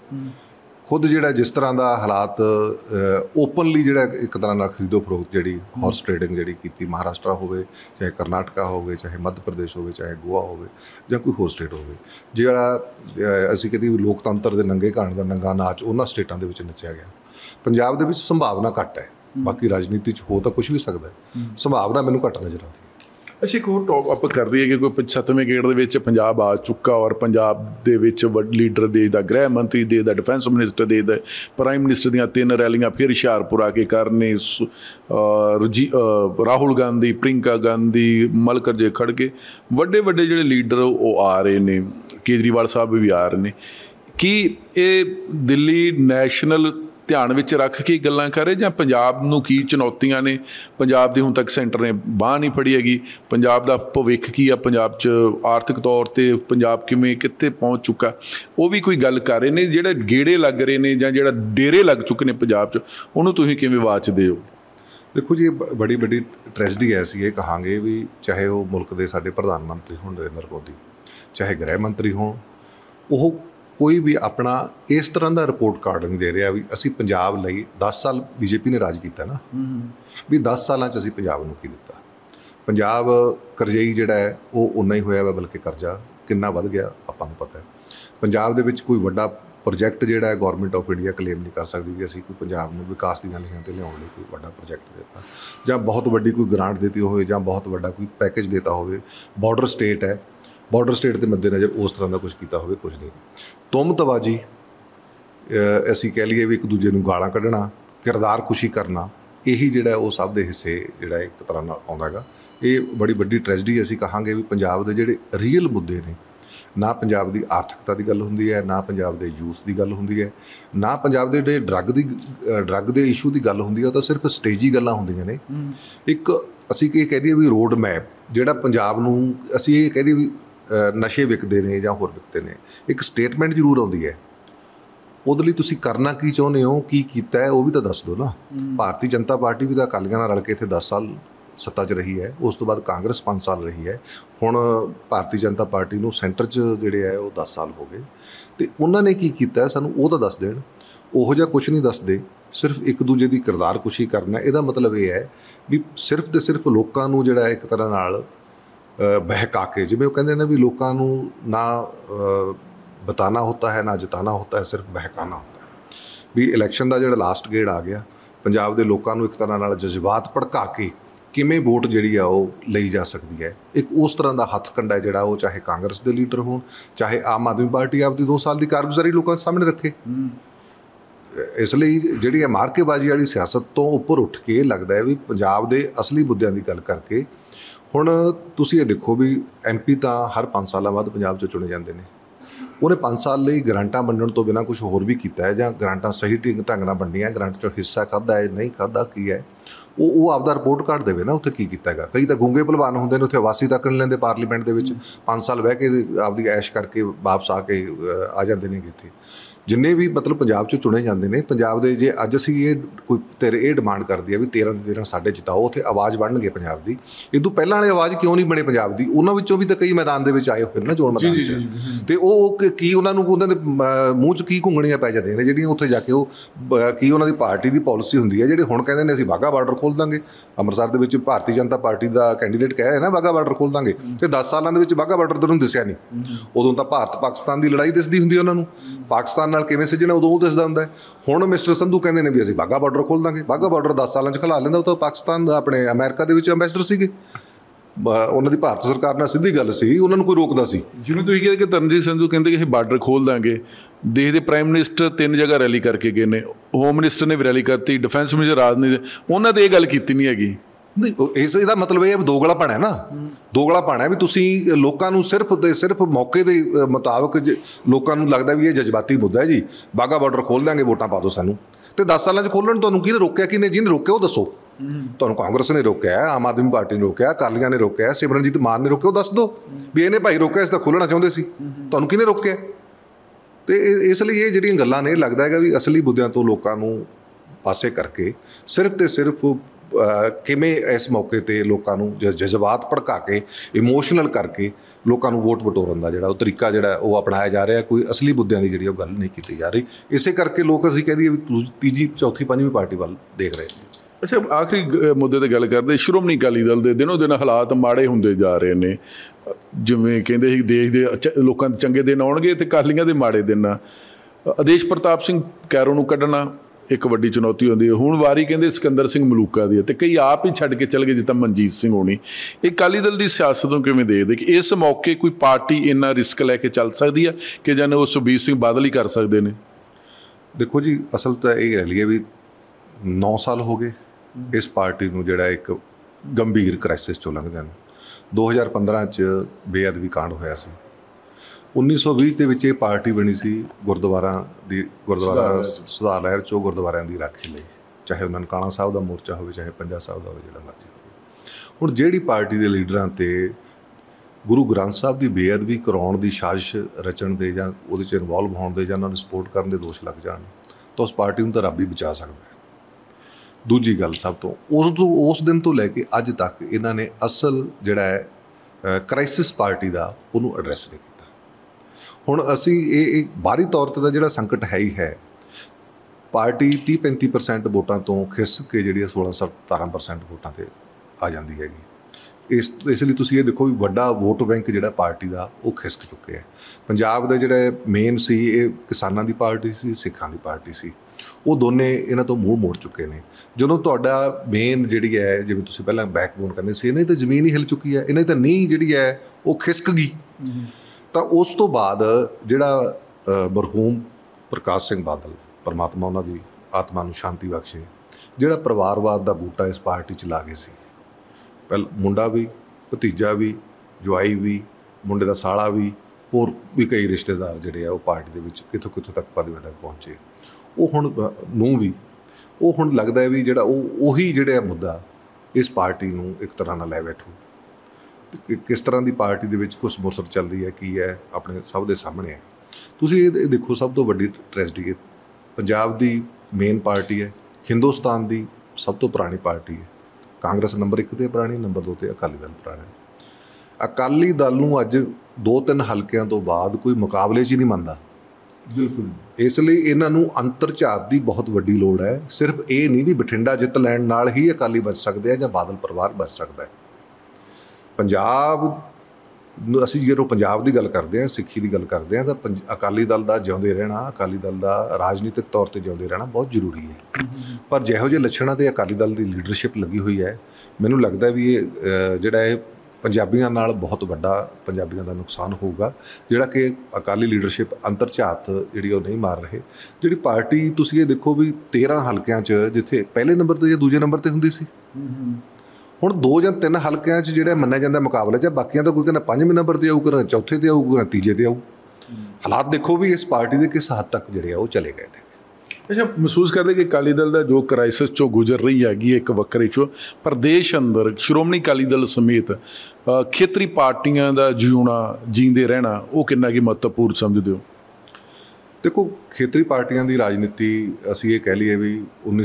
ਖੁਦ ਜਿਹੜਾ ਜਿਸ ਤਰ੍ਹਾਂ ਦਾ ਹਾਲਾਤ ਓਪਨਲੀ ਜਿਹੜਾ ਇੱਕ ਤਰ੍ਹਾਂ ਨਾਲ ਖਰੀਦੋ ਫਰੋਖਤ ਜਿਹੜੀ ਹਾਰਸ ਟ੍ਰੇਡਿੰਗ ਜਿਹੜੀ ਕੀਤੀ, ਮਹਾਰਾਸ਼ਟਰ ਹੋਵੇ ਚਾਹੇ ਕਰਨਾਟਕਾ ਹੋਵੇ ਚਾਹੇ ਮੱਧ ਪ੍ਰਦੇਸ਼ ਹੋਵੇ ਚਾਹੇ ਗੋਆ ਹੋਵੇ ਜਾਂ ਕੋਈ ਹੋਰ ਸਟੇਟ ਹੋਵੇ, ਜਿਹੜਾ ਅਸੀਂ ਕਹਿੰਦੇ ਵੀ ਲੋਕਤੰਤਰ ਦੇ ਨੰਗੇ ਘਾਣ ਦਾ ਨੰਗਾ ਨਾਚ ਉਹਨਾਂ ਸਟੇਟਾਂ ਦੇ ਵਿੱਚ ਨੱਚਿਆ ਗਿਆ। ਪੰਜਾਬ ਦੇ ਵਿੱਚ ਸੰਭਾਵਨਾ ਘੱਟ ਹੈ, ਬਾਕੀ ਰਾਜਨੀਤੀ 'ਚ ਹੋ ਤਾਂ ਕੁਛ ਵੀ ਸਕਦਾ, ਸੰਭਾਵਨਾ ਮੈਨੂੰ ਘੱਟ ਨਜ਼ਰ ਆਉਂਦੀ ਹੈ। ਅੱਛਾ, ਇੱਕ ਹੋਰ ਟੌਪ ਆਪਾਂ ਕਰ ਰਹੀ ਹੈ ਕਿ ਕੋਈ 7ਵੇਂ ਗੇੜ ਦੇ ਵਿੱਚ ਪੰਜਾਬ ਆ ਚੁੱਕਾ ਔਰ ਪੰਜਾਬ ਦੇ ਵਿੱਚ ਲੀਡਰ ਦੇਸ਼ ਦਾ, ਗ੍ਰਹਿ ਮੰਤਰੀ ਦੇਸ਼ ਦਾ, ਡਿਫੈਂਸ ਮਿਨਿਸਟਰ ਦੇਸ਼ ਦਾ, ਪ੍ਰਾਈਮ ਮਿਨਿਸਟਰ ਦੀਆਂ 3 ਰੈਲੀਆਂ ਫਿਰ ਹੁਸ਼ਿਆਰਪੁਰ ਆ ਕੇ ਕਰਨੇ, ਰਾਹੁਲ ਗਾਂਧੀ, ਪ੍ਰਿੰਕਾ ਗਾਂਧੀ, ਮਲਕਰਜੇ ਖੜਗੇ, ਵੱਡੇ ਵੱਡੇ ਜਿਹੜੇ ਲੀਡਰ ਉਹ ਆ ਰਹੇ ਨੇ, ਕੇਜਰੀਵਾਲ ਸਾਹਿਬ ਵੀ ਆ ਰਹੇ ਨੇ। ਕੀ ਇਹ ਦਿੱਲੀ ਨੈਸ਼ਨਲ ਧਿਆਨ ਵਿੱਚ ਰੱਖ ਕੇ ਗੱਲਾਂ ਕਰੇ ਜਾਂ ਪੰਜਾਬ ਨੂੰ ਕੀ ਚੁਣੌਤੀਆਂ ਨੇ, ਪੰਜਾਬ ਦੀ ਹੁਣ ਤੱਕ ਸੈਂਟਰ ਨੇ ਬਾਂਹ ਨਹੀਂ ਫੜੀ ਹੈਗੀ, ਪੰਜਾਬ ਦਾ ਭਵਿੱਖ ਕੀ ਆ, ਪੰਜਾਬ 'ਚ ਆਰਥਿਕ ਤੌਰ 'ਤੇ ਪੰਜਾਬ ਕਿਵੇਂ ਕਿੱਥੇ ਪਹੁੰਚ ਚੁੱਕਾ, ਉਹ ਵੀ ਕੋਈ ਗੱਲ ਕਰ ਰਹੇ ਨੇ। ਜਿਹੜੇ ਗੇੜੇ ਲੱਗ ਰਹੇ ਨੇ ਜਾਂ ਜਿਹੜਾ ਡੇਰੇ ਲੱਗ ਚੁੱਕੇ ਨੇ ਪੰਜਾਬ 'ਚ, ਉਹਨੂੰ ਤੁਸੀਂ ਕਿਵੇਂ ਵਾਚਦੇ ਹੋ? ਦੇਖੋ ਜੀ, ਇਹ ਬੜੀ ਵੱਡੀ ਟ੍ਰੈਜਡੀ ਹੈ। ਅਸੀਂ ਇਹ ਕਹਾਂਗੇ ਵੀ ਚਾਹੇ ਉਹ ਮੁਲਕ ਦੇ ਸਾਡੇ ਪ੍ਰਧਾਨ ਮੰਤਰੀ ਹੋਣ ਨਰਿੰਦਰ ਮੋਦੀ, ਚਾਹੇ ਗ੍ਰਹਿ ਮੰਤਰੀ ਹੋਣ, ਉਹ ਕੋਈ ਵੀ ਆਪਣਾ ਇਸ ਤਰ੍ਹਾਂ ਦਾ ਰਿਪੋਰਟ ਕਾਰਡ ਨਹੀਂ ਦੇ ਰਿਹਾ ਵੀ ਅਸੀਂ ਪੰਜਾਬ ਲਈ 10 ਸਾਲ ਬੀਜੇਪੀ ਨੇ ਰਾਜ ਕੀਤਾ ਨਾ, ਵੀ 10 ਸਾਲਾਂ 'ਚ ਅਸੀਂ ਪੰਜਾਬ ਨੂੰ ਕੀ ਦਿੱਤਾ। ਪੰਜਾਬ ਕਰਜ਼ਈ ਜਿਹੜਾ ਹੈ ਉਹ ਉਨਾ ਹੀ ਹੋਇਆ ਵਾ, ਬਲਕਿ ਕਰਜ਼ਾ ਕਿੰਨਾ ਵੱਧ ਗਿਆ ਆਪਾਂ ਨੂੰ ਪਤਾ ਹੈ। ਪੰਜਾਬ ਦੇ ਵਿੱਚ ਕੋਈ ਵੱਡਾ ਪ੍ਰੋਜੈਕਟ ਜਿਹੜਾ ਹੈ ਗੌਰਮੈਂਟ ਆਫ ਇੰਡੀਆ ਕਲੇਮ ਨਹੀਂ ਕਰ ਸਕਦੀ ਵੀ ਅਸੀਂ ਕੋਈ ਪੰਜਾਬ ਨੂੰ ਵਿਕਾਸ ਦੀਆਂ ਲੀਹਾਂ 'ਤੇ ਲਿਆਉਣ ਲਈ ਕੋਈ ਵੱਡਾ ਪ੍ਰੋਜੈਕਟ ਦਿੱਤਾ, ਜਾਂ ਬਹੁਤ ਵੱਡੀ ਕੋਈ ਗ੍ਰਾਂਟ ਦਿੱਤੀ ਹੋਵੇ, ਜਾਂ ਬਹੁਤ ਵੱਡਾ ਕੋਈ ਪੈਕੇਜ ਦਿੱਤਾ ਹੋਵੇ। ਬਾਰਡਰ ਸਟੇਟ ਹੈ, ਬਾਰਡਰ ਸਟੇਟ ਦੇ ਮੱਦੇਨਜ਼ਰ ਉਸ ਤਰ੍ਹਾਂ ਦਾ ਕੁਛ ਕੀਤਾ ਹੋਵੇ, ਕੁਛ ਨਹੀਂ। ਤੁਮਤਵਾਜੀ, ਅਸੀਂ ਕਹਿ ਲਈਏ ਵੀ ਇੱਕ ਦੂਜੇ ਨੂੰ ਗਾਲਾਂ ਕੱਢਣਾ, ਕਿਰਦਾਰ ਕੁਸ਼ੀ ਕਰਨਾ, ਇਹੀ ਜਿਹੜਾ ਉਹ ਸਭ ਦੇ ਹਿੱਸੇ ਜਿਹੜਾ ਇੱਕ ਤਰ੍ਹਾਂ ਨਾਲ ਆਉਂਦਾ ਹੈਗਾ। ਇਹ ਬੜੀ ਵੱਡੀ ਟ੍ਰੈਜਡੀ ਅਸੀਂ ਕਹਾਂਗੇ ਵੀ ਪੰਜਾਬ ਦੇ ਜਿਹੜੇ ਰੀਅਲ ਮੁੱਦੇ ਨੇ, ਨਾ ਪੰਜਾਬ ਦੀ ਆਰਥਿਕਤਾ ਦੀ ਗੱਲ ਹੁੰਦੀ ਹੈ, ਨਾ ਪੰਜਾਬ ਦੇ ਯੂਥ ਦੀ ਗੱਲ ਹੁੰਦੀ ਹੈ, ਨਾ ਪੰਜਾਬ ਦੇ ਜਿਹੜੇ ਡਰੱਗ ਦੇ ਇਸ਼ੂ ਦੀ ਗੱਲ ਹੁੰਦੀ ਹੈ, ਉਹ ਤਾਂ ਸਿਰਫ ਸਟੇਜੀ ਗੱਲਾਂ ਹੁੰਦੀਆਂ ਨੇ। ਇੱਕ ਅਸੀਂ ਇਹ ਕਹਿ ਦਈਏ ਵੀ ਰੋਡ ਮੈਪ ਜਿਹੜਾ ਪੰਜਾਬ ਨੂੰ, ਅਸੀਂ ਇਹ ਕਹਿ ਦਈਏ ਵੀ ਨਸ਼ੇ ਵਿਕਦੇ ਨੇ ਜਾਂ ਹੋਰ ਵਿਕਦੇ ਨੇ, ਇੱਕ ਸਟੇਟਮੈਂਟ ਜ਼ਰੂਰ ਆਉਂਦੀ ਹੈ। ਉਹਦੇ ਲਈ ਤੁਸੀਂ ਕਰਨਾ ਕੀ ਚਾਹੁੰਦੇ ਹੋ, ਕੀ ਕੀਤਾ ਹੈ, ਉਹ ਵੀ ਤਾਂ ਦੱਸ ਦਿਓ ਨਾ। ਭਾਰਤੀ ਜਨਤਾ ਪਾਰਟੀ ਵੀ ਤਾਂ ਅਕਾਲੀਆਂ ਨਾਲ ਰਲ ਕੇ ਇੱਥੇ 10 ਸਾਲ ਸੱਤਾ 'ਚ ਰਹੀ ਹੈ, ਉਸ ਤੋਂ ਬਾਅਦ ਕਾਂਗਰਸ 5 ਸਾਲ ਰਹੀ ਹੈ, ਹੁਣ ਭਾਰਤੀ ਜਨਤਾ ਪਾਰਟੀ ਨੂੰ ਸੈਂਟਰ 'ਚ ਜਿਹੜੇ ਹੈ ਉਹ 10 ਸਾਲ ਹੋ ਗਏ। ਅਤੇ ਉਹਨਾਂ ਨੇ ਕੀ ਕੀਤਾ ਸਾਨੂੰ ਉਹ ਤਾਂ ਦੱਸ ਦੇਣ। ਉਹੋ ਜਿਹਾ ਕੁਛ ਨਹੀਂ ਦੱਸਦੇ, ਸਿਰਫ ਇੱਕ ਦੂਜੇ ਦੀ ਕਿਰਦਾਰ ਕੁਸ਼ੀ ਕਰਨਾ। ਇਹਦਾ ਮਤਲਬ ਇਹ ਹੈ ਵੀ ਸਿਰਫ ਅਤੇ ਸਿਰਫ ਲੋਕਾਂ ਨੂੰ ਜਿਹੜਾ ਇੱਕ ਤਰ੍ਹਾਂ ਨਾਲ ਬਹਿਕਾ ਕੇ, ਜਿਵੇਂ ਉਹ ਕਹਿੰਦੇ ਨੇ ਵੀ ਲੋਕਾਂ ਨੂੰ ਨਾ ਬਤਾਨਾ ਹੋਤਾ ਹੈ ਨਾ ਜਿਤਾਨਾ ਹੋਤਾ ਹੈ, ਸਿਰਫ ਬਹਿਕਾਨਾ ਹੁੰਦਾ ਹੈ। ਵੀ ਇਲੈਕਸ਼ਨ ਦਾ ਜਿਹੜਾ ਲਾਸਟ ਗੇੜ ਆ ਗਿਆ, ਪੰਜਾਬ ਦੇ ਲੋਕਾਂ ਨੂੰ ਇੱਕ ਤਰ੍ਹਾਂ ਨਾਲ ਜਜ਼ਬਾਤ ਭੜਕਾ ਕੇ ਕਿਵੇਂ ਵੋਟ ਜਿਹੜੀ ਆ ਉਹ ਲਈ ਜਾ ਸਕਦੀ ਹੈ। ਇੱਕ ਉਸ ਤਰ੍ਹਾਂ ਦਾ ਹੱਥ ਕੰਡਾ ਜਿਹੜਾ ਉਹ ਚਾਹੇ ਕਾਂਗਰਸ ਦੇ ਲੀਡਰ ਹੋਣ, ਚਾਹੇ ਆਮ ਆਦਮੀ ਪਾਰਟੀ ਆਪਦੀ 2 ਸਾਲ ਦੀ ਕਾਰਗੁਜ਼ਾਰੀ ਲੋਕਾਂ ਸਾਹਮਣੇ ਰੱਖੇ। ਇਸ ਲਈ ਜਿਹੜੀ ਹੈ ਮਾਰਕੇਬਾਜ਼ੀ ਵਾਲੀ ਸਿਆਸਤ ਤੋਂ ਉੱਪਰ ਉੱਠ ਕੇ ਲੱਗਦਾ ਹੈ ਵੀ ਪੰਜਾਬ ਦੇ ਅਸਲੀ ਮੁੱਦਿਆਂ ਦੀ ਗੱਲ ਕਰਕੇ ਹੁਣ ਤੁਸੀਂ ਇਹ ਦੇਖੋ ਵੀ MP ਤਾਂ ਹਰ 5 ਸਾਲਾਂ ਬਾਅਦ ਪੰਜਾਬ 'ਚੋਂ ਚੁਣੇ ਜਾਂਦੇ ਨੇ। ਉਹਨੇ 5 ਸਾਲ ਲਈ ਗਰਾਂਟਾਂ ਵੰਡਣ ਤੋਂ ਬਿਨਾਂ ਕੁਝ ਹੋਰ ਵੀ ਕੀਤਾ ਹੈ ਜਾਂ ਗਰਾਂਟਾਂ ਸਹੀ ਢੰਗ ਨਾਲ ਵੰਡੀਆਂ, ਗਰਾਂਟ 'ਚੋਂ ਹਿੱਸਾ ਖਾਧਾ ਹੈ ਨਹੀਂ ਖਾਧਾ ਕੀ ਹੈ, ਉਹ ਆਪਦਾ ਰਿਪੋਰਟ ਕਾਰਡ ਦੇਵੇ ਨਾ ਉੱਥੇ ਕੀ ਕੀਤਾ ਹੈਗਾ। ਕਈ ਤਾਂ ਗੂੰਗੇ ਭਲਵਾਨ ਹੁੰਦੇ ਨੇ, ਉੱਥੇ ਆਵਾਸੀ ਤੱਕ ਨਹੀਂ ਲੈਂਦੇ ਪਾਰਲੀਮੈਂਟ ਦੇ ਵਿੱਚ, 5 ਸਾਲ ਬਹਿ ਕੇ ਆਪਦੀ ਐਸ਼ ਕਰਕੇ ਵਾਪਸ ਆ ਕੇ ਆ ਜਾਂਦੇ ਨੇ ਇੱਥੇ। ਜਿੰਨੇ ਵੀ ਮਤਲਬ ਪੰਜਾਬ 'ਚੋਂ ਚੁਣੇ ਜਾਂਦੇ ਨੇ ਪੰਜਾਬ ਦੇ, ਜੇ ਅੱਜ ਅਸੀਂ ਇਹ ਕੋਈ ਇਹ ਡਿਮਾਂਡ ਕਰਦੀ ਆ ਵੀ 13 ਦੇ 13 ਸਾਡੇ ਜਿਤਾਓ, ਉੱਥੇ ਆਵਾਜ਼ ਬਣਨਗੇ ਪੰਜਾਬ ਦੀ। ਇਹ ਤੋਂ ਪਹਿਲਾਂ ਵਾਲੇ ਆਵਾਜ਼ ਕਿਉਂ ਨਹੀਂ ਬਣੇ ਪੰਜਾਬ ਦੀ? ਉਹਨਾਂ ਵਿੱਚੋਂ ਵੀ ਤਾਂ ਕਈ ਮੈਦਾਨ ਦੇ ਵਿੱਚ ਆਏ ਹੋਏ ਨਾ, ਚੋਣ ਮੈਦਾਨ 'ਚ, ਅਤੇ ਉਹ ਕੀ ਉਹਨਾਂ ਨੂੰ ਉਹਨਾਂ ਦੇ ਮੂੰਹ 'ਚ ਕੀ ਘੁੰਗਣੀਆਂ ਪੈ ਜਾਂਦੀਆਂ ਨੇ ਜਿਹੜੀਆਂ ਉੱਥੇ ਜਾ ਕੇ ਉਹ ਕੀ ਉਹਨਾਂ ਦੀ ਪਾਰਟੀ ਦੀ ਪਾਲਿਸੀ ਹੁੰਦੀ ਹੈ। ਜਿਹੜੇ ਹੁਣ ਕਹਿੰਦੇ ਨੇ ਅਸੀਂ ਵਾਹਗਾ ਬਾਰਡਰ ਖੋਲ੍ਹ ਦਾਂਗੇ, ਅੰਮ੍ਰਿਤਸਰ ਦੇ ਵਿੱਚ ਭਾਰਤੀ ਜਨਤਾ ਪਾਰਟੀ ਦਾ ਕੈਂਡੀਡੇਟ ਕਹਿ ਰਿਹਾ ਨਾ ਵਾਹਗਾ ਬਾਰਡਰ ਖੋਲ੍ਹ ਦਾਂਗੇ, ਅਤੇ 10 ਸਾਲਾਂ ਦੇ ਵਿੱਚ ਵਾਹਗਾ ਬਾਰਡਰ ਤੁਹਾਨੂੰ ਦਿਸਿਆ ਨਹੀਂ। ਉਦੋਂ ਤਾਂ ਭਾਰਤ ਪਾਕਿਸਤਾਨ ਦੀ ਲੜਾਈ ਦਿਸਦੀ ਹੁੰਦੀ ਉਹਨਾਂ ਨੂੰ, ਪਾਕਿਸਤਾਨ ਨਾਲ ਕਿਵੇਂ ਸਿੱਝਣਾ ਉਦੋਂ ਉਹ ਦਿਸਦਾ ਹੁੰਦਾ। ਹੁਣ ਮਿਸਟਰ ਸੰਧੂ ਕਹਿੰਦੇ ਨੇ ਵੀ ਅਸੀਂ ਵਾਹਗਾ ਬਾਰਡਰ ਖੋਲ੍ਹ ਦਾਂਗੇ। ਵਾਹਗਾ ਬਾਰਡਰ 10 ਸਾਲਾਂ 'ਚ ਖਿਲਾ ਲੈਂਦਾ। ਉਹ ਤਾਂ ਪਾਕਿਸਤਾਨ ਆਪਣੇ ਅਮਰੀਕਾ ਦੇ ਵਿੱਚ ਅੰਬੈਸਡਰ ਸੀਗੇ, ਉਹਨਾਂ ਦੀ ਭਾਰਤ ਸਰਕਾਰ ਨਾਲ ਸਿੱਧੀ ਗੱਲ ਸੀ, ਉਹਨਾਂ ਨੂੰ ਕੋਈ ਰੋਕਦਾ ਸੀ? ਜਿਹਨੂੰ ਤੁਸੀਂ ਕਿਹਾ ਕਿ ਤਰਨਜੀਤ ਸੰਧੂ ਕਹਿੰਦੇ ਕਿ ਅਸੀਂ ਬਾਰਡਰ ਖੋਲ੍ਹ ਦਾਂਗੇ। ਦੇਸ਼ ਦੇ ਪ੍ਰਾਈਮ ਮਿਨਿਸਟਰ 3 ਜਗ੍ਹਾ ਰੈਲੀ ਕਰਕੇ ਗਏ ਨੇ, ਹੋਮ ਮਿਨਿਸਟਰ ਨੇ ਵੀ ਰੈਲੀ ਕਰਤੀ, ਡਿਫੈਂਸ ਮਿਨਿਸਟਰ ਰਾਜਨੀਤੀ, ਉਹਨਾਂ ਤੇ ਇਹ ਗੱਲ ਕੀਤੀ ਨਹੀਂ ਹੈਗੀ। ਨਹੀਂ, ਇਹਦਾ ਮਤਲਬ ਇਹ ਹੈ ਵੀ ਦੋਗਲਾਪਣ ਹੈ ਨਾ, ਦੋਗਲਾਪਣ ਹੈ ਵੀ ਤੁਸੀਂ ਲੋਕਾਂ ਨੂੰ ਸਿਰਫ ਮੌਕੇ ਦੇ ਮੁਤਾਬਕ ਲੋਕਾਂ ਨੂੰ ਲੱਗਦਾ ਵੀ ਇਹ ਜਜ਼ਬਾਤੀ ਮੁੱਦਾ ਹੈ ਜੀ, ਵਾਹਗਾ ਬਾਰਡਰ ਖੋਲ੍ਹ ਦਾਂਗੇ, ਵੋਟਾਂ ਪਾ ਦਿਓ ਸਾਨੂੰ। ਅਤੇ 10 ਸਾਲਾਂ 'ਚ ਖੋਲ੍ਹਣ ਤੁਹਾਨੂੰ ਕਿਹਨੇ ਰੋਕਿਆ? ਜਿਹਨੇ ਰੋਕਿਆ ਉਹ ਦੱਸੋ। ਤੁਹਾਨੂੰ ਕਾਂਗਰਸ ਨੇ ਰੋਕਿਆ, ਆਮ ਆਦਮੀ ਪਾਰਟੀ ਨੇ ਰੋਕਿਆ, ਅਕਾਲੀਆਂ ਨੇ ਰੋਕਿਆ, ਸਿਮਰਨਜੀਤ ਮਾਨ ਨੇ ਰੋਕਿਆ, ਉਹ ਦੱਸ ਦਿਓ ਵੀ ਇਹਨੇ ਭਾਈ ਰੋਕਿਆ, ਇਸ ਤਾਂ ਖੋਲ੍ਹਣਾ ਚਾਹੁੰਦੇ ਸੀ, ਤੁਹਾਨੂੰ ਕਿਹਨੇ ਰੋਕਿਆ? ਅਤੇ ਇਸ ਲਈ ਇਹ ਜਿਹੜੀਆਂ ਗੱਲਾਂ ਨੇ, ਲੱਗਦਾ ਹੈਗਾ ਵੀ ਅਸਲੀ ਮੁੱਦਿਆਂ ਤੋਂ ਲੋਕਾਂ ਨੂੰ ਪਾਸੇ ਕਰਕੇ ਸਿਰਫ ਅਤੇ ਸਿਰਫ ਕਿਵੇਂ ਇਸ ਮੌਕੇ 'ਤੇ ਲੋਕਾਂ ਨੂੰ ਜਜ਼ਬਾਤ ਭੜਕਾ ਕੇ, ਇਮੋਸ਼ਨਲ ਕਰਕੇ ਲੋਕਾਂ ਨੂੰ ਵੋਟ ਬਟੋਰਨ ਦਾ ਜਿਹੜਾ ਉਹ ਤਰੀਕਾ ਜਿਹੜਾ ਉਹ ਅਪਣਾਇਆ ਜਾ ਰਿਹਾ, ਕੋਈ ਅਸਲੀ ਮੁੱਦਿਆਂ ਦੀ ਜਿਹੜੀ ਉਹ ਗੱਲ ਨਹੀਂ ਕੀਤੀ ਜਾ ਰਹੀ। ਇਸੇ ਕਰਕੇ ਲੋਕ ਅਸੀਂ ਕਹਿ ਦਈਏ ਵੀ ਤੀਜੀ, ਚੌਥੀ, ਪੰਜਵੀਂ ਪਾਰਟੀ ਵੱਲ ਦੇਖ ਰਹੇ ਨੇ। ਅੱਛਾ, ਆਖਰੀ ਮੁੱਦੇ 'ਤੇ ਗੱਲ ਕਰਦੇ, ਸ਼੍ਰੋਮਣੀ ਅਕਾਲੀ ਦਲ ਦੇ ਦਿਨੋਂ ਦਿਨ ਹਾਲਾਤ ਮਾੜੇ ਹੁੰਦੇ ਜਾ ਰਹੇ ਨੇ। ਜਿਵੇਂ ਕਹਿੰਦੇ ਸੀ ਦੇਸ਼ ਦੇ ਲੋਕਾਂ ਦੇ ਚੰਗੇ ਦਿਨ ਆਉਣਗੇ ਅਤੇ ਅਕਾਲੀਆਂ ਦੇ ਮਾੜੇ ਦਿਨ ਆ। ਆਦੇਸ਼ ਪ੍ਰਤਾਪ ਸਿੰਘ ਕੈਰੋਂ ਨੂੰ ਕੱਢਣਾ ਇੱਕ ਵੱਡੀ ਚੁਣੌਤੀ ਹੁੰਦੀ ਹੈ। ਹੁਣ ਵਾਰੀ ਕਹਿੰਦੇ ਸਿਕੰਦਰ ਸਿੰਘ ਮਲੂਕਾ ਦੀ ਹੈ, ਅਤੇ ਕਈ ਆਪ ਹੀ ਛੱਡ ਕੇ ਚਲੇ ਗਏ ਜਿੱਦਾਂ ਮਨਜੀਤ ਸਿੰਘ ਹੋਣੀ। ਇਹ ਅਕਾਲੀ ਦਲ ਦੀ ਸਿਆਸਤ ਨੂੰ ਕਿਵੇਂ ਦੇਖਦੇ ਕਿ ਇਸ ਮੌਕੇ ਕੋਈ ਪਾਰਟੀ ਇੰਨਾ ਰਿਸਕ ਲੈ ਕੇ ਚੱਲ ਸਕਦੀ ਹੈ ਕਿ ਜਾਨੇ ਉਹ ਸੁਖਬੀਰ ਸਿੰਘ ਬਾਦਲ ਹੀ ਕਰ ਸਕਦੇ ਨੇ? ਦੇਖੋ ਜੀ, ਅਸਲ ਤਾਂ ਇਹ ਹੈ ਲਈ ਵੀ 9 ਸਾਲ ਹੋ ਗਏ ਇਸ ਪਾਰਟੀ ਨੂੰ ਜਿਹੜਾ ਇੱਕ ਗੰਭੀਰ ਕ੍ਰਾਈਸਿਸ 'ਚੋਂ ਲੰਘਦਿਆਂ ਨੂੰ। 2015 'ਚ ਬੇਅਦਬੀ ਕਾਂਡ ਹੋਇਆ ਸੀ। 1920 ਦੇ ਵਿੱਚ ਇਹ ਪਾਰਟੀ ਬਣੀ ਸੀ ਗੁਰਦੁਆਰਾ ਸੁਧਾਰ ਲਹਿਰ 'ਚੋਂ ਗੁਰਦੁਆਰਿਆਂ ਦੀ ਰਾਖੀ ਲਈ, ਚਾਹੇ ਉਹ ਨਨਕਾਣਾ ਸਾਹਿਬ ਦਾ ਮੋਰਚਾ ਹੋਵੇ, ਚਾਹੇ ਪੰਜਾ ਸਾਹਿਬ ਦਾ ਹੋਵੇ, ਜਿਹੜਾ ਮਰਜ਼ੀ ਹੋਵੇ। ਹੁਣ ਜਿਹੜੀ ਪਾਰਟੀ ਦੇ ਲੀਡਰਾਂ 'ਤੇ ਗੁਰੂ ਗ੍ਰੰਥ ਸਾਹਿਬ ਦੀ ਬੇਅਦਬੀ ਕਰਾਉਣ ਦੀ ਸਾਜ਼ਿਸ਼ ਰਚਣ ਦੇ ਜਾਂ ਉਹਦੇ 'ਚ ਇਨਵੋਲਵ ਹੋਣ ਦੇ ਜਾਂ ਉਹਨਾਂ ਨੂੰ ਸਪੋਰਟ ਕਰਨ ਦੇ ਦੋਸ਼ ਲੱਗ ਜਾਣ ਤਾਂ ਉਸ ਪਾਰਟੀ ਨੂੰ ਤਾਂ ਰੱਬ ਹੀ ਬਚਾ ਸਕਦਾ। ਦੂਜੀ ਗੱਲ, ਸਭ ਤੋਂ ਉਸ ਦਿਨ ਤੋਂ ਲੈ ਕੇ ਅੱਜ ਤੱਕ ਇਹਨਾਂ ਨੇ ਅਸਲ ਜਿਹੜਾ ਹੈ ਕ੍ਰਾਈਸਿਸ ਪਾਰਟੀ ਦਾ ਉਹਨੂੰ ਐਡਰੈਸ ਨਹੀਂ ਕੀਤਾ। ਹੁਣ ਅਸੀਂ ਇਹ ਬਾਹਰੀ ਤੌਰ 'ਤੇ ਤਾਂ ਜਿਹੜਾ ਸੰਕਟ ਹੈ ਹੀ ਹੈ, ਪਾਰਟੀ 30-35% ਵੋਟਾਂ ਤੋਂ ਖਿੱਸ ਕੇ ਜਿਹੜੀ 16-17% ਵੋਟਾਂ 'ਤੇ ਆ ਜਾਂਦੀ ਹੈਗੀ। ਇਸ ਲਈ ਤੁਸੀਂ ਇਹ ਦੇਖੋ ਵੀ ਵੱਡਾ ਵੋਟ ਬੈਂਕ ਜਿਹੜਾ ਪਾਰਟੀ ਦਾ ਉਹ ਖਿਸਕ ਚੁੱਕਿਆ ਹੈ। ਪੰਜਾਬ ਦਾ ਜਿਹੜਾ ਮੇਨ ਸੀ, ਇਹ ਕਿਸਾਨਾਂ ਦੀ ਪਾਰਟੀ ਸੀ, ਸਿੱਖਾਂ ਦੀ ਪਾਰਟੀ ਸੀ, ਉਹ ਦੋਨੇ ਇਹਨਾਂ ਤੋਂ ਮੂੰਹ ਮੋੜ ਚੁੱਕੇ ਨੇ। ਜਦੋਂ ਤੁਹਾਡਾ ਮੇਨ ਜਿਹੜੀ ਹੈ, ਜਿਵੇਂ ਤੁਸੀਂ ਪਹਿਲਾਂ ਬੈਕਬੋਨ ਕਹਿੰਦੇ ਸੀ, ਇਹਨਾਂ ਦੀ ਤਾਂ ਜ਼ਮੀਨ ਹੀ ਹਿੱਲ ਚੁੱਕੀ ਹੈ, ਇਹਨਾਂ ਦੀ ਤਾਂ ਨੀਂਹ ਜਿਹੜੀ ਹੈ ਉਹ ਖਿਸਕ ਗਈ। ਤਾਂ ਉਸ ਤੋਂ ਬਾਅਦ ਜਿਹੜਾ ਮਰਹੂਮ ਪ੍ਰਕਾਸ਼ ਸਿੰਘ ਬਾਦਲ, ਪਰਮਾਤਮਾ ਉਹਨਾਂ ਦੀ ਆਤਮਾ ਨੂੰ ਸ਼ਾਂਤੀ ਬਖਸ਼ੇ, ਜਿਹੜਾ ਪਰਿਵਾਰਵਾਦ ਦਾ ਬੂਟਾ ਇਸ ਪਾਰਟੀ 'ਚ ਲਾ ਗਏ ਸੀ। ਮੁੰਡਾ ਵੀ, ਭਤੀਜਾ ਵੀ, ਜਵਾਈ ਵੀ, ਮੁੰਡੇ ਦਾ ਸਾਲਾ ਵੀ, ਹੋਰ ਵੀ ਕਈ ਰਿਸ਼ਤੇਦਾਰ ਜਿਹੜੇ ਆ ਉਹ ਪਾਰਟੀ ਦੇ ਵਿੱਚ ਕਿੱਥੋਂ ਤੱਕ ਪਦਵੀਆਂ ਤੱਕ ਪਹੁੰਚੇ। ਉਹ ਹੁਣ ਨੂੰ ਵੀ ਉਹ ਹੁਣ ਲੱਗਦਾ ਹੈ ਵੀ ਜਿਹੜਾ ਉਹੀ ਜਿਹੜਾ ਮੁੱਦਾ ਇਸ ਪਾਰਟੀ ਨੂੰ ਇੱਕ ਤਰ੍ਹਾਂ ਨਾਲ ਲੈ ਬੈਠੂ। ਕਿਸ ਤਰ੍ਹਾਂ ਦੀ ਪਾਰਟੀ ਦੇ ਵਿੱਚ ਕੁਛ ਮੁਸਰ ਚੱਲਦੀ ਹੈ, ਕੀ ਹੈ, ਆਪਣੇ ਸਭ ਦੇ ਸਾਹਮਣੇ ਹੈ। ਤੁਸੀਂ ਇਹ ਦੇਖੋ, ਸਭ ਤੋਂ ਵੱਡੀ ਟ੍ਰੈਜਡੀ ਹੈ, ਪੰਜਾਬ ਦੀ ਮੇਨ ਪਾਰਟੀ ਹੈ, ਹਿੰਦੁਸਤਾਨ ਦੀ ਸਭ ਤੋਂ ਪੁਰਾਣੀ ਪਾਰਟੀ ਹੈ। ਕਾਂਗਰਸ ਨੰਬਰ 1 'ਤੇ ਪੁਰਾਣੀ, ਨੰਬਰ 2 'ਤੇ ਅਕਾਲੀ ਦਲ ਪੁਰਾਣਾ। ਅਕਾਲੀ ਦਲ ਨੂੰ ਅੱਜ 2-3 ਹਲਕਿਆਂ ਤੋਂ ਬਾਅਦ ਕੋਈ ਮੁਕਾਬਲੇ 'ਚ ਹੀ ਨਹੀਂ ਮੰਨਦਾ। ਬਿਲਕੁਲ। ਇਸ ਲਈ ਇਹਨਾਂ ਨੂੰ ਅੰਤਰਝਾਤ ਦੀ ਬਹੁਤ ਵੱਡੀ ਲੋੜ ਹੈ। ਸਿਰਫ ਇਹ ਨਹੀਂ ਵੀ ਬਠਿੰਡਾ ਜਿੱਤ ਲੈਣ ਨਾਲ ਹੀ ਅਕਾਲੀ ਬਚ ਸਕਦੇ ਆ ਜਾਂ ਬਾਦਲ ਪਰਿਵਾਰ ਬਚ ਸਕਦਾ ਹੈ। ਪੰਜਾਬ ਅਸੀਂ ਜਦੋਂ ਪੰਜਾਬ ਦੀ ਗੱਲ ਕਰਦੇ ਹਾਂ, ਸਿੱਖੀ ਦੀ ਗੱਲ ਕਰਦੇ ਹਾਂ, ਤਾਂ ਅਕਾਲੀ ਦਲ ਦਾ ਜਿਉਂਦੇ ਰਹਿਣਾ, ਅਕਾਲੀ ਦਲ ਦਾ ਰਾਜਨੀਤਿਕ ਤੌਰ 'ਤੇ ਜਿਉਂਦੇ ਰਹਿਣਾ ਬਹੁਤ ਜ਼ਰੂਰੀ ਹੈ। ਪਰ ਜਿਹੋ ਜਿਹੇ ਲੱਛਣਾਂ 'ਤੇ ਅਕਾਲੀ ਦਲ ਦੀ ਲੀਡਰਸ਼ਿਪ ਲੱਗੀ ਹੋਈ ਹੈ, ਮੈਨੂੰ ਲੱਗਦਾ ਵੀ ਇਹ ਜਿਹੜਾ ਇਹ ਪੰਜਾਬੀਆਂ ਨਾਲ ਬਹੁਤ ਵੱਡਾ ਪੰਜਾਬੀਆਂ ਦਾ ਨੁਕਸਾਨ ਹੋਊਗਾ, ਜਿਹੜਾ ਕਿ ਅਕਾਲੀ ਲੀਡਰਸ਼ਿਪ ਅੰਤਰਝਾਤ ਜਿਹੜੀ ਉਹ ਨਹੀਂ ਮਾਰ ਰਹੇ। ਜਿਹੜੀ ਪਾਰਟੀ ਤੁਸੀਂ ਇਹ ਦੇਖੋ ਵੀ 13 ਹਲਕਿਆਂ 'ਚ ਜਿੱਥੇ ਪਹਿਲੇ ਨੰਬਰ 'ਤੇ ਜਾਂ ਦੂਜੇ ਨੰਬਰ 'ਤੇ ਹੁੰਦੀ ਸੀ, ਹੁਣ 2 ਜਾਂ 3 ਹਲਕਿਆਂ 'ਚ ਜਿਹੜਾ ਮੰਨਿਆ ਜਾਂਦਾ ਮੁਕਾਬਲੇ 'ਚ, ਬਾਕੀਆਂ ਦਾ ਕੋਈ ਕਹਿੰਦਾ 5ਵੇਂ ਨੰਬਰ 'ਤੇ ਆਊ, ਕੋਈ ਚੌਥੇ 'ਤੇ ਆਊ, ਕੋਈ ਤੀਜੇ 'ਤੇ ਆਊ। ਹਾਲਾਤ ਦੇਖੋ ਵੀ ਇਸ ਪਾਰਟੀ ਦੇ ਕਿਸ ਹੱਦ ਤੱਕ ਜਿਹੜੇ ਆ ਉਹ ਚਲੇ ਗਏ ਨੇ। ਅੱਛਾ, ਮਹਿਸੂਸ ਕਰਦੇ ਕਿ ਅਕਾਲੀ ਦਲ ਦਾ ਜੋ ਕ੍ਰਾਈਸਿਸ 'ਚੋਂ ਗੁਜ਼ਰ ਰਹੀ ਹੈਗੀ ਇੱਕ ਵੱਖਰੇ 'ਚੋਂ ਪ੍ਰਦੇਸ਼ ਅੰਦਰ ਸ਼੍ਰੋਮਣੀ ਅਕਾਲੀ ਦਲ ਸਮੇਤ ਖੇਤਰੀ ਪਾਰਟੀਆਂ ਦਾ ਜੀਂਦੇ ਰਹਿਣਾ ਉਹ ਕਿੰਨਾ ਕੁ ਮਹੱਤਵਪੂਰਨ ਸਮਝਦੇ ਹੋ? ਦੇਖੋ, ਖੇਤਰੀ ਪਾਰਟੀਆਂ ਦੀ ਰਾਜਨੀਤੀ ਅਸੀਂ ਇਹ ਕਹਿ ਲਈਏ ਵੀ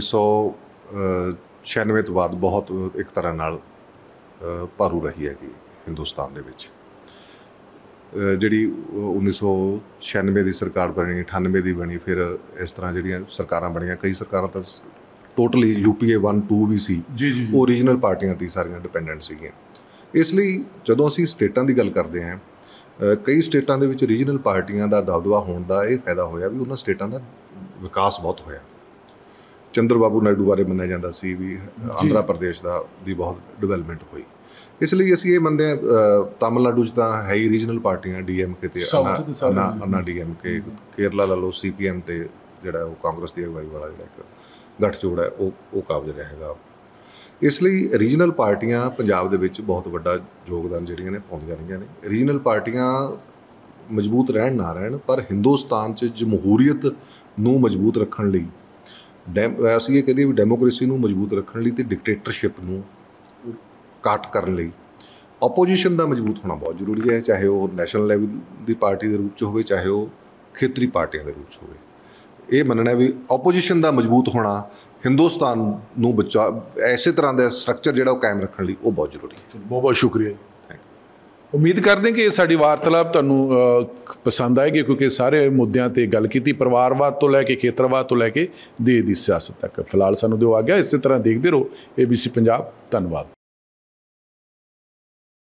1996 ਤੋਂ ਬਾਅਦ ਬਹੁਤ ਇੱਕ ਤਰ੍ਹਾਂ ਨਾਲ ਭਾਰੂ ਰਹੀ ਹੈਗੀ ਹਿੰਦੁਸਤਾਨ ਦੇ ਵਿੱਚ। ਜਿਹੜੀ 1996 ਦੀ ਸਰਕਾਰ ਬਣੀ, 98 ਦੀ ਬਣੀ, ਫਿਰ ਇਸ ਤਰ੍ਹਾਂ ਜਿਹੜੀਆਂ ਸਰਕਾਰਾਂ ਬਣੀਆਂ, ਕਈ ਸਰਕਾਰਾਂ ਤਾਂ ਟੋਟਲੀ UPA 1, 2 ਵੀ ਸੀ, ਉਹ ਰੀਜਨਲ ਪਾਰਟੀਆਂ 'ਤੇ ਸਾਰੀਆਂ ਡਿਪੈਂਡੈਂਟ ਸੀਗੀਆਂ। ਇਸ ਲਈ ਜਦੋਂ ਅਸੀਂ ਸਟੇਟਾਂ ਦੀ ਗੱਲ ਕਰਦੇ ਹਾਂ, ਕਈ ਸਟੇਟਾਂ ਦੇ ਵਿੱਚ ਰੀਜਨਲ ਪਾਰਟੀਆਂ ਦਾ ਦਬਦਬਾ ਹੋਣ ਦਾ ਇਹ ਫਾਇਦਾ ਹੋਇਆ ਵੀ ਉਹਨਾਂ ਸਟੇਟਾਂ ਦਾ ਵਿਕਾਸ ਬਹੁਤ ਹੋਇਆ। ਚੰਦਰ ਬਾਬੂ ਨਾਇਡੂ ਬਾਰੇ ਮੰਨਿਆ ਜਾਂਦਾ ਸੀ ਵੀ ਆਂਧਰਾ ਪ੍ਰਦੇਸ਼ ਦੀ ਬਹੁਤ ਡਿਵੈਲਪਮੈਂਟ ਹੋਈ। ਇਸ ਲਈ ਅਸੀਂ ਇਹ ਮੰਨਦੇ ਹਾਂ, ਤਾਮਿਲਨਾਡੂ 'ਚ ਤਾਂ ਹੈ ਹੀ ਰੀਜਨਲ ਪਾਰਟੀਆਂ, DMK ਤੇ ਅੰਨਾ DMK, ਕੇਰਲਾ ਲਾ ਲਓ CPM ਤੇ ਜਿਹੜਾ ਉਹ ਕਾਂਗਰਸ ਦੀ ਅਗਵਾਈ ਵਾਲਾ ਜਿਹੜਾ ਇੱਕ ਗੱਠਜੋੜ ਹੈ ਉਹ ਕਾਬਜ਼ ਰਿਹਾ ਹੈਗਾ। ਇਸ ਲਈ ਰੀਜਨਲ ਪਾਰਟੀਆਂ ਪੰਜਾਬ ਦੇ ਵਿੱਚ ਬਹੁਤ ਵੱਡਾ ਯੋਗਦਾਨ ਜਿਹੜੀਆਂ ਨੇ ਪਾਉਂਦੀਆਂ ਰਹੀਆਂ ਨੇ। ਰੀਜਨਲ ਪਾਰਟੀਆਂ ਮਜ਼ਬੂਤ ਰਹਿਣ ਨਾ ਰਹਿਣ, ਪਰ ਹਿੰਦੁਸਤਾਨ 'ਚ ਜਮਹੂਰੀਅਤ ਨੂੰ ਮਜ਼ਬੂਤ ਰੱਖਣ ਲਈ, ਅਸੀਂ ਇਹ ਕਹਦੇ ਵੀ ਡੈਮੋਕ੍ਰੇਸੀ ਨੂੰ ਮਜ਼ਬੂਤ ਰੱਖਣ ਲਈ ਅਤੇ ਡਿਕਟੇਟਰਸ਼ਿਪ ਨੂੰ ਘੱਟ ਕਰਨ ਲਈ ਆਪੋਜੀਸ਼ਨ ਦਾ ਮਜ਼ਬੂਤ ਹੋਣਾ ਬਹੁਤ ਜ਼ਰੂਰੀ ਹੈ, ਚਾਹੇ ਉਹ ਨੈਸ਼ਨਲ ਲੈਵਲ ਦੀ ਪਾਰਟੀ ਦੇ ਰੂਪ 'ਚ ਹੋਵੇ, ਚਾਹੇ ਉਹ ਖੇਤਰੀ ਪਾਰਟੀਆਂ ਦੇ ਰੂਪ 'ਚ ਹੋਵੇ। ਇਹ ਮੰਨਣਾ ਵੀ ਆਪੋਜੀਸ਼ਨ ਦਾ ਮਜ਼ਬੂਤ ਹੋਣਾ ਹਿੰਦੁਸਤਾਨ ਨੂੰ ਐਸੇ ਤਰ੍ਹਾਂ ਦਾ ਸਟਰਕਚਰ ਜਿਹੜਾ ਉਹ ਕਾਇਮ ਰੱਖਣ ਲਈ ਉਹ ਬਹੁਤ ਜ਼ਰੂਰੀ ਹੈ। ਬਹੁਤ ਬਹੁਤ ਸ਼ੁਕਰੀਆ। ਉਮੀਦ ਕਰਦੇ ਕਿ ਇਹ ਸਾਡੀ ਵਾਰਤਾਲਾਪ ਤੁਹਾਨੂੰ ਪਸੰਦ ਆਏਗੀ, ਕਿਉਂਕਿ ਸਾਰੇ ਮੁੱਦਿਆਂ 'ਤੇ ਗੱਲ ਕੀਤੀ, ਪਰਿਵਾਰਵਾਦ ਤੋਂ ਲੈ ਕੇ ਖੇਤਰਵਾਦ ਤੋਂ ਲੈ ਕੇ ਦੇਸ਼ ਦੀ ਸਿਆਸਤ ਤੱਕ। ਫਿਲਹਾਲ ਸਾਨੂੰ ਦਿਓ ਆਗਿਆ, ਇਸੇ ਤਰ੍ਹਾਂ ਦੇਖਦੇ ਰਹੋ ABC ਪੰਜਾਬ। ਧੰਨਵਾਦ।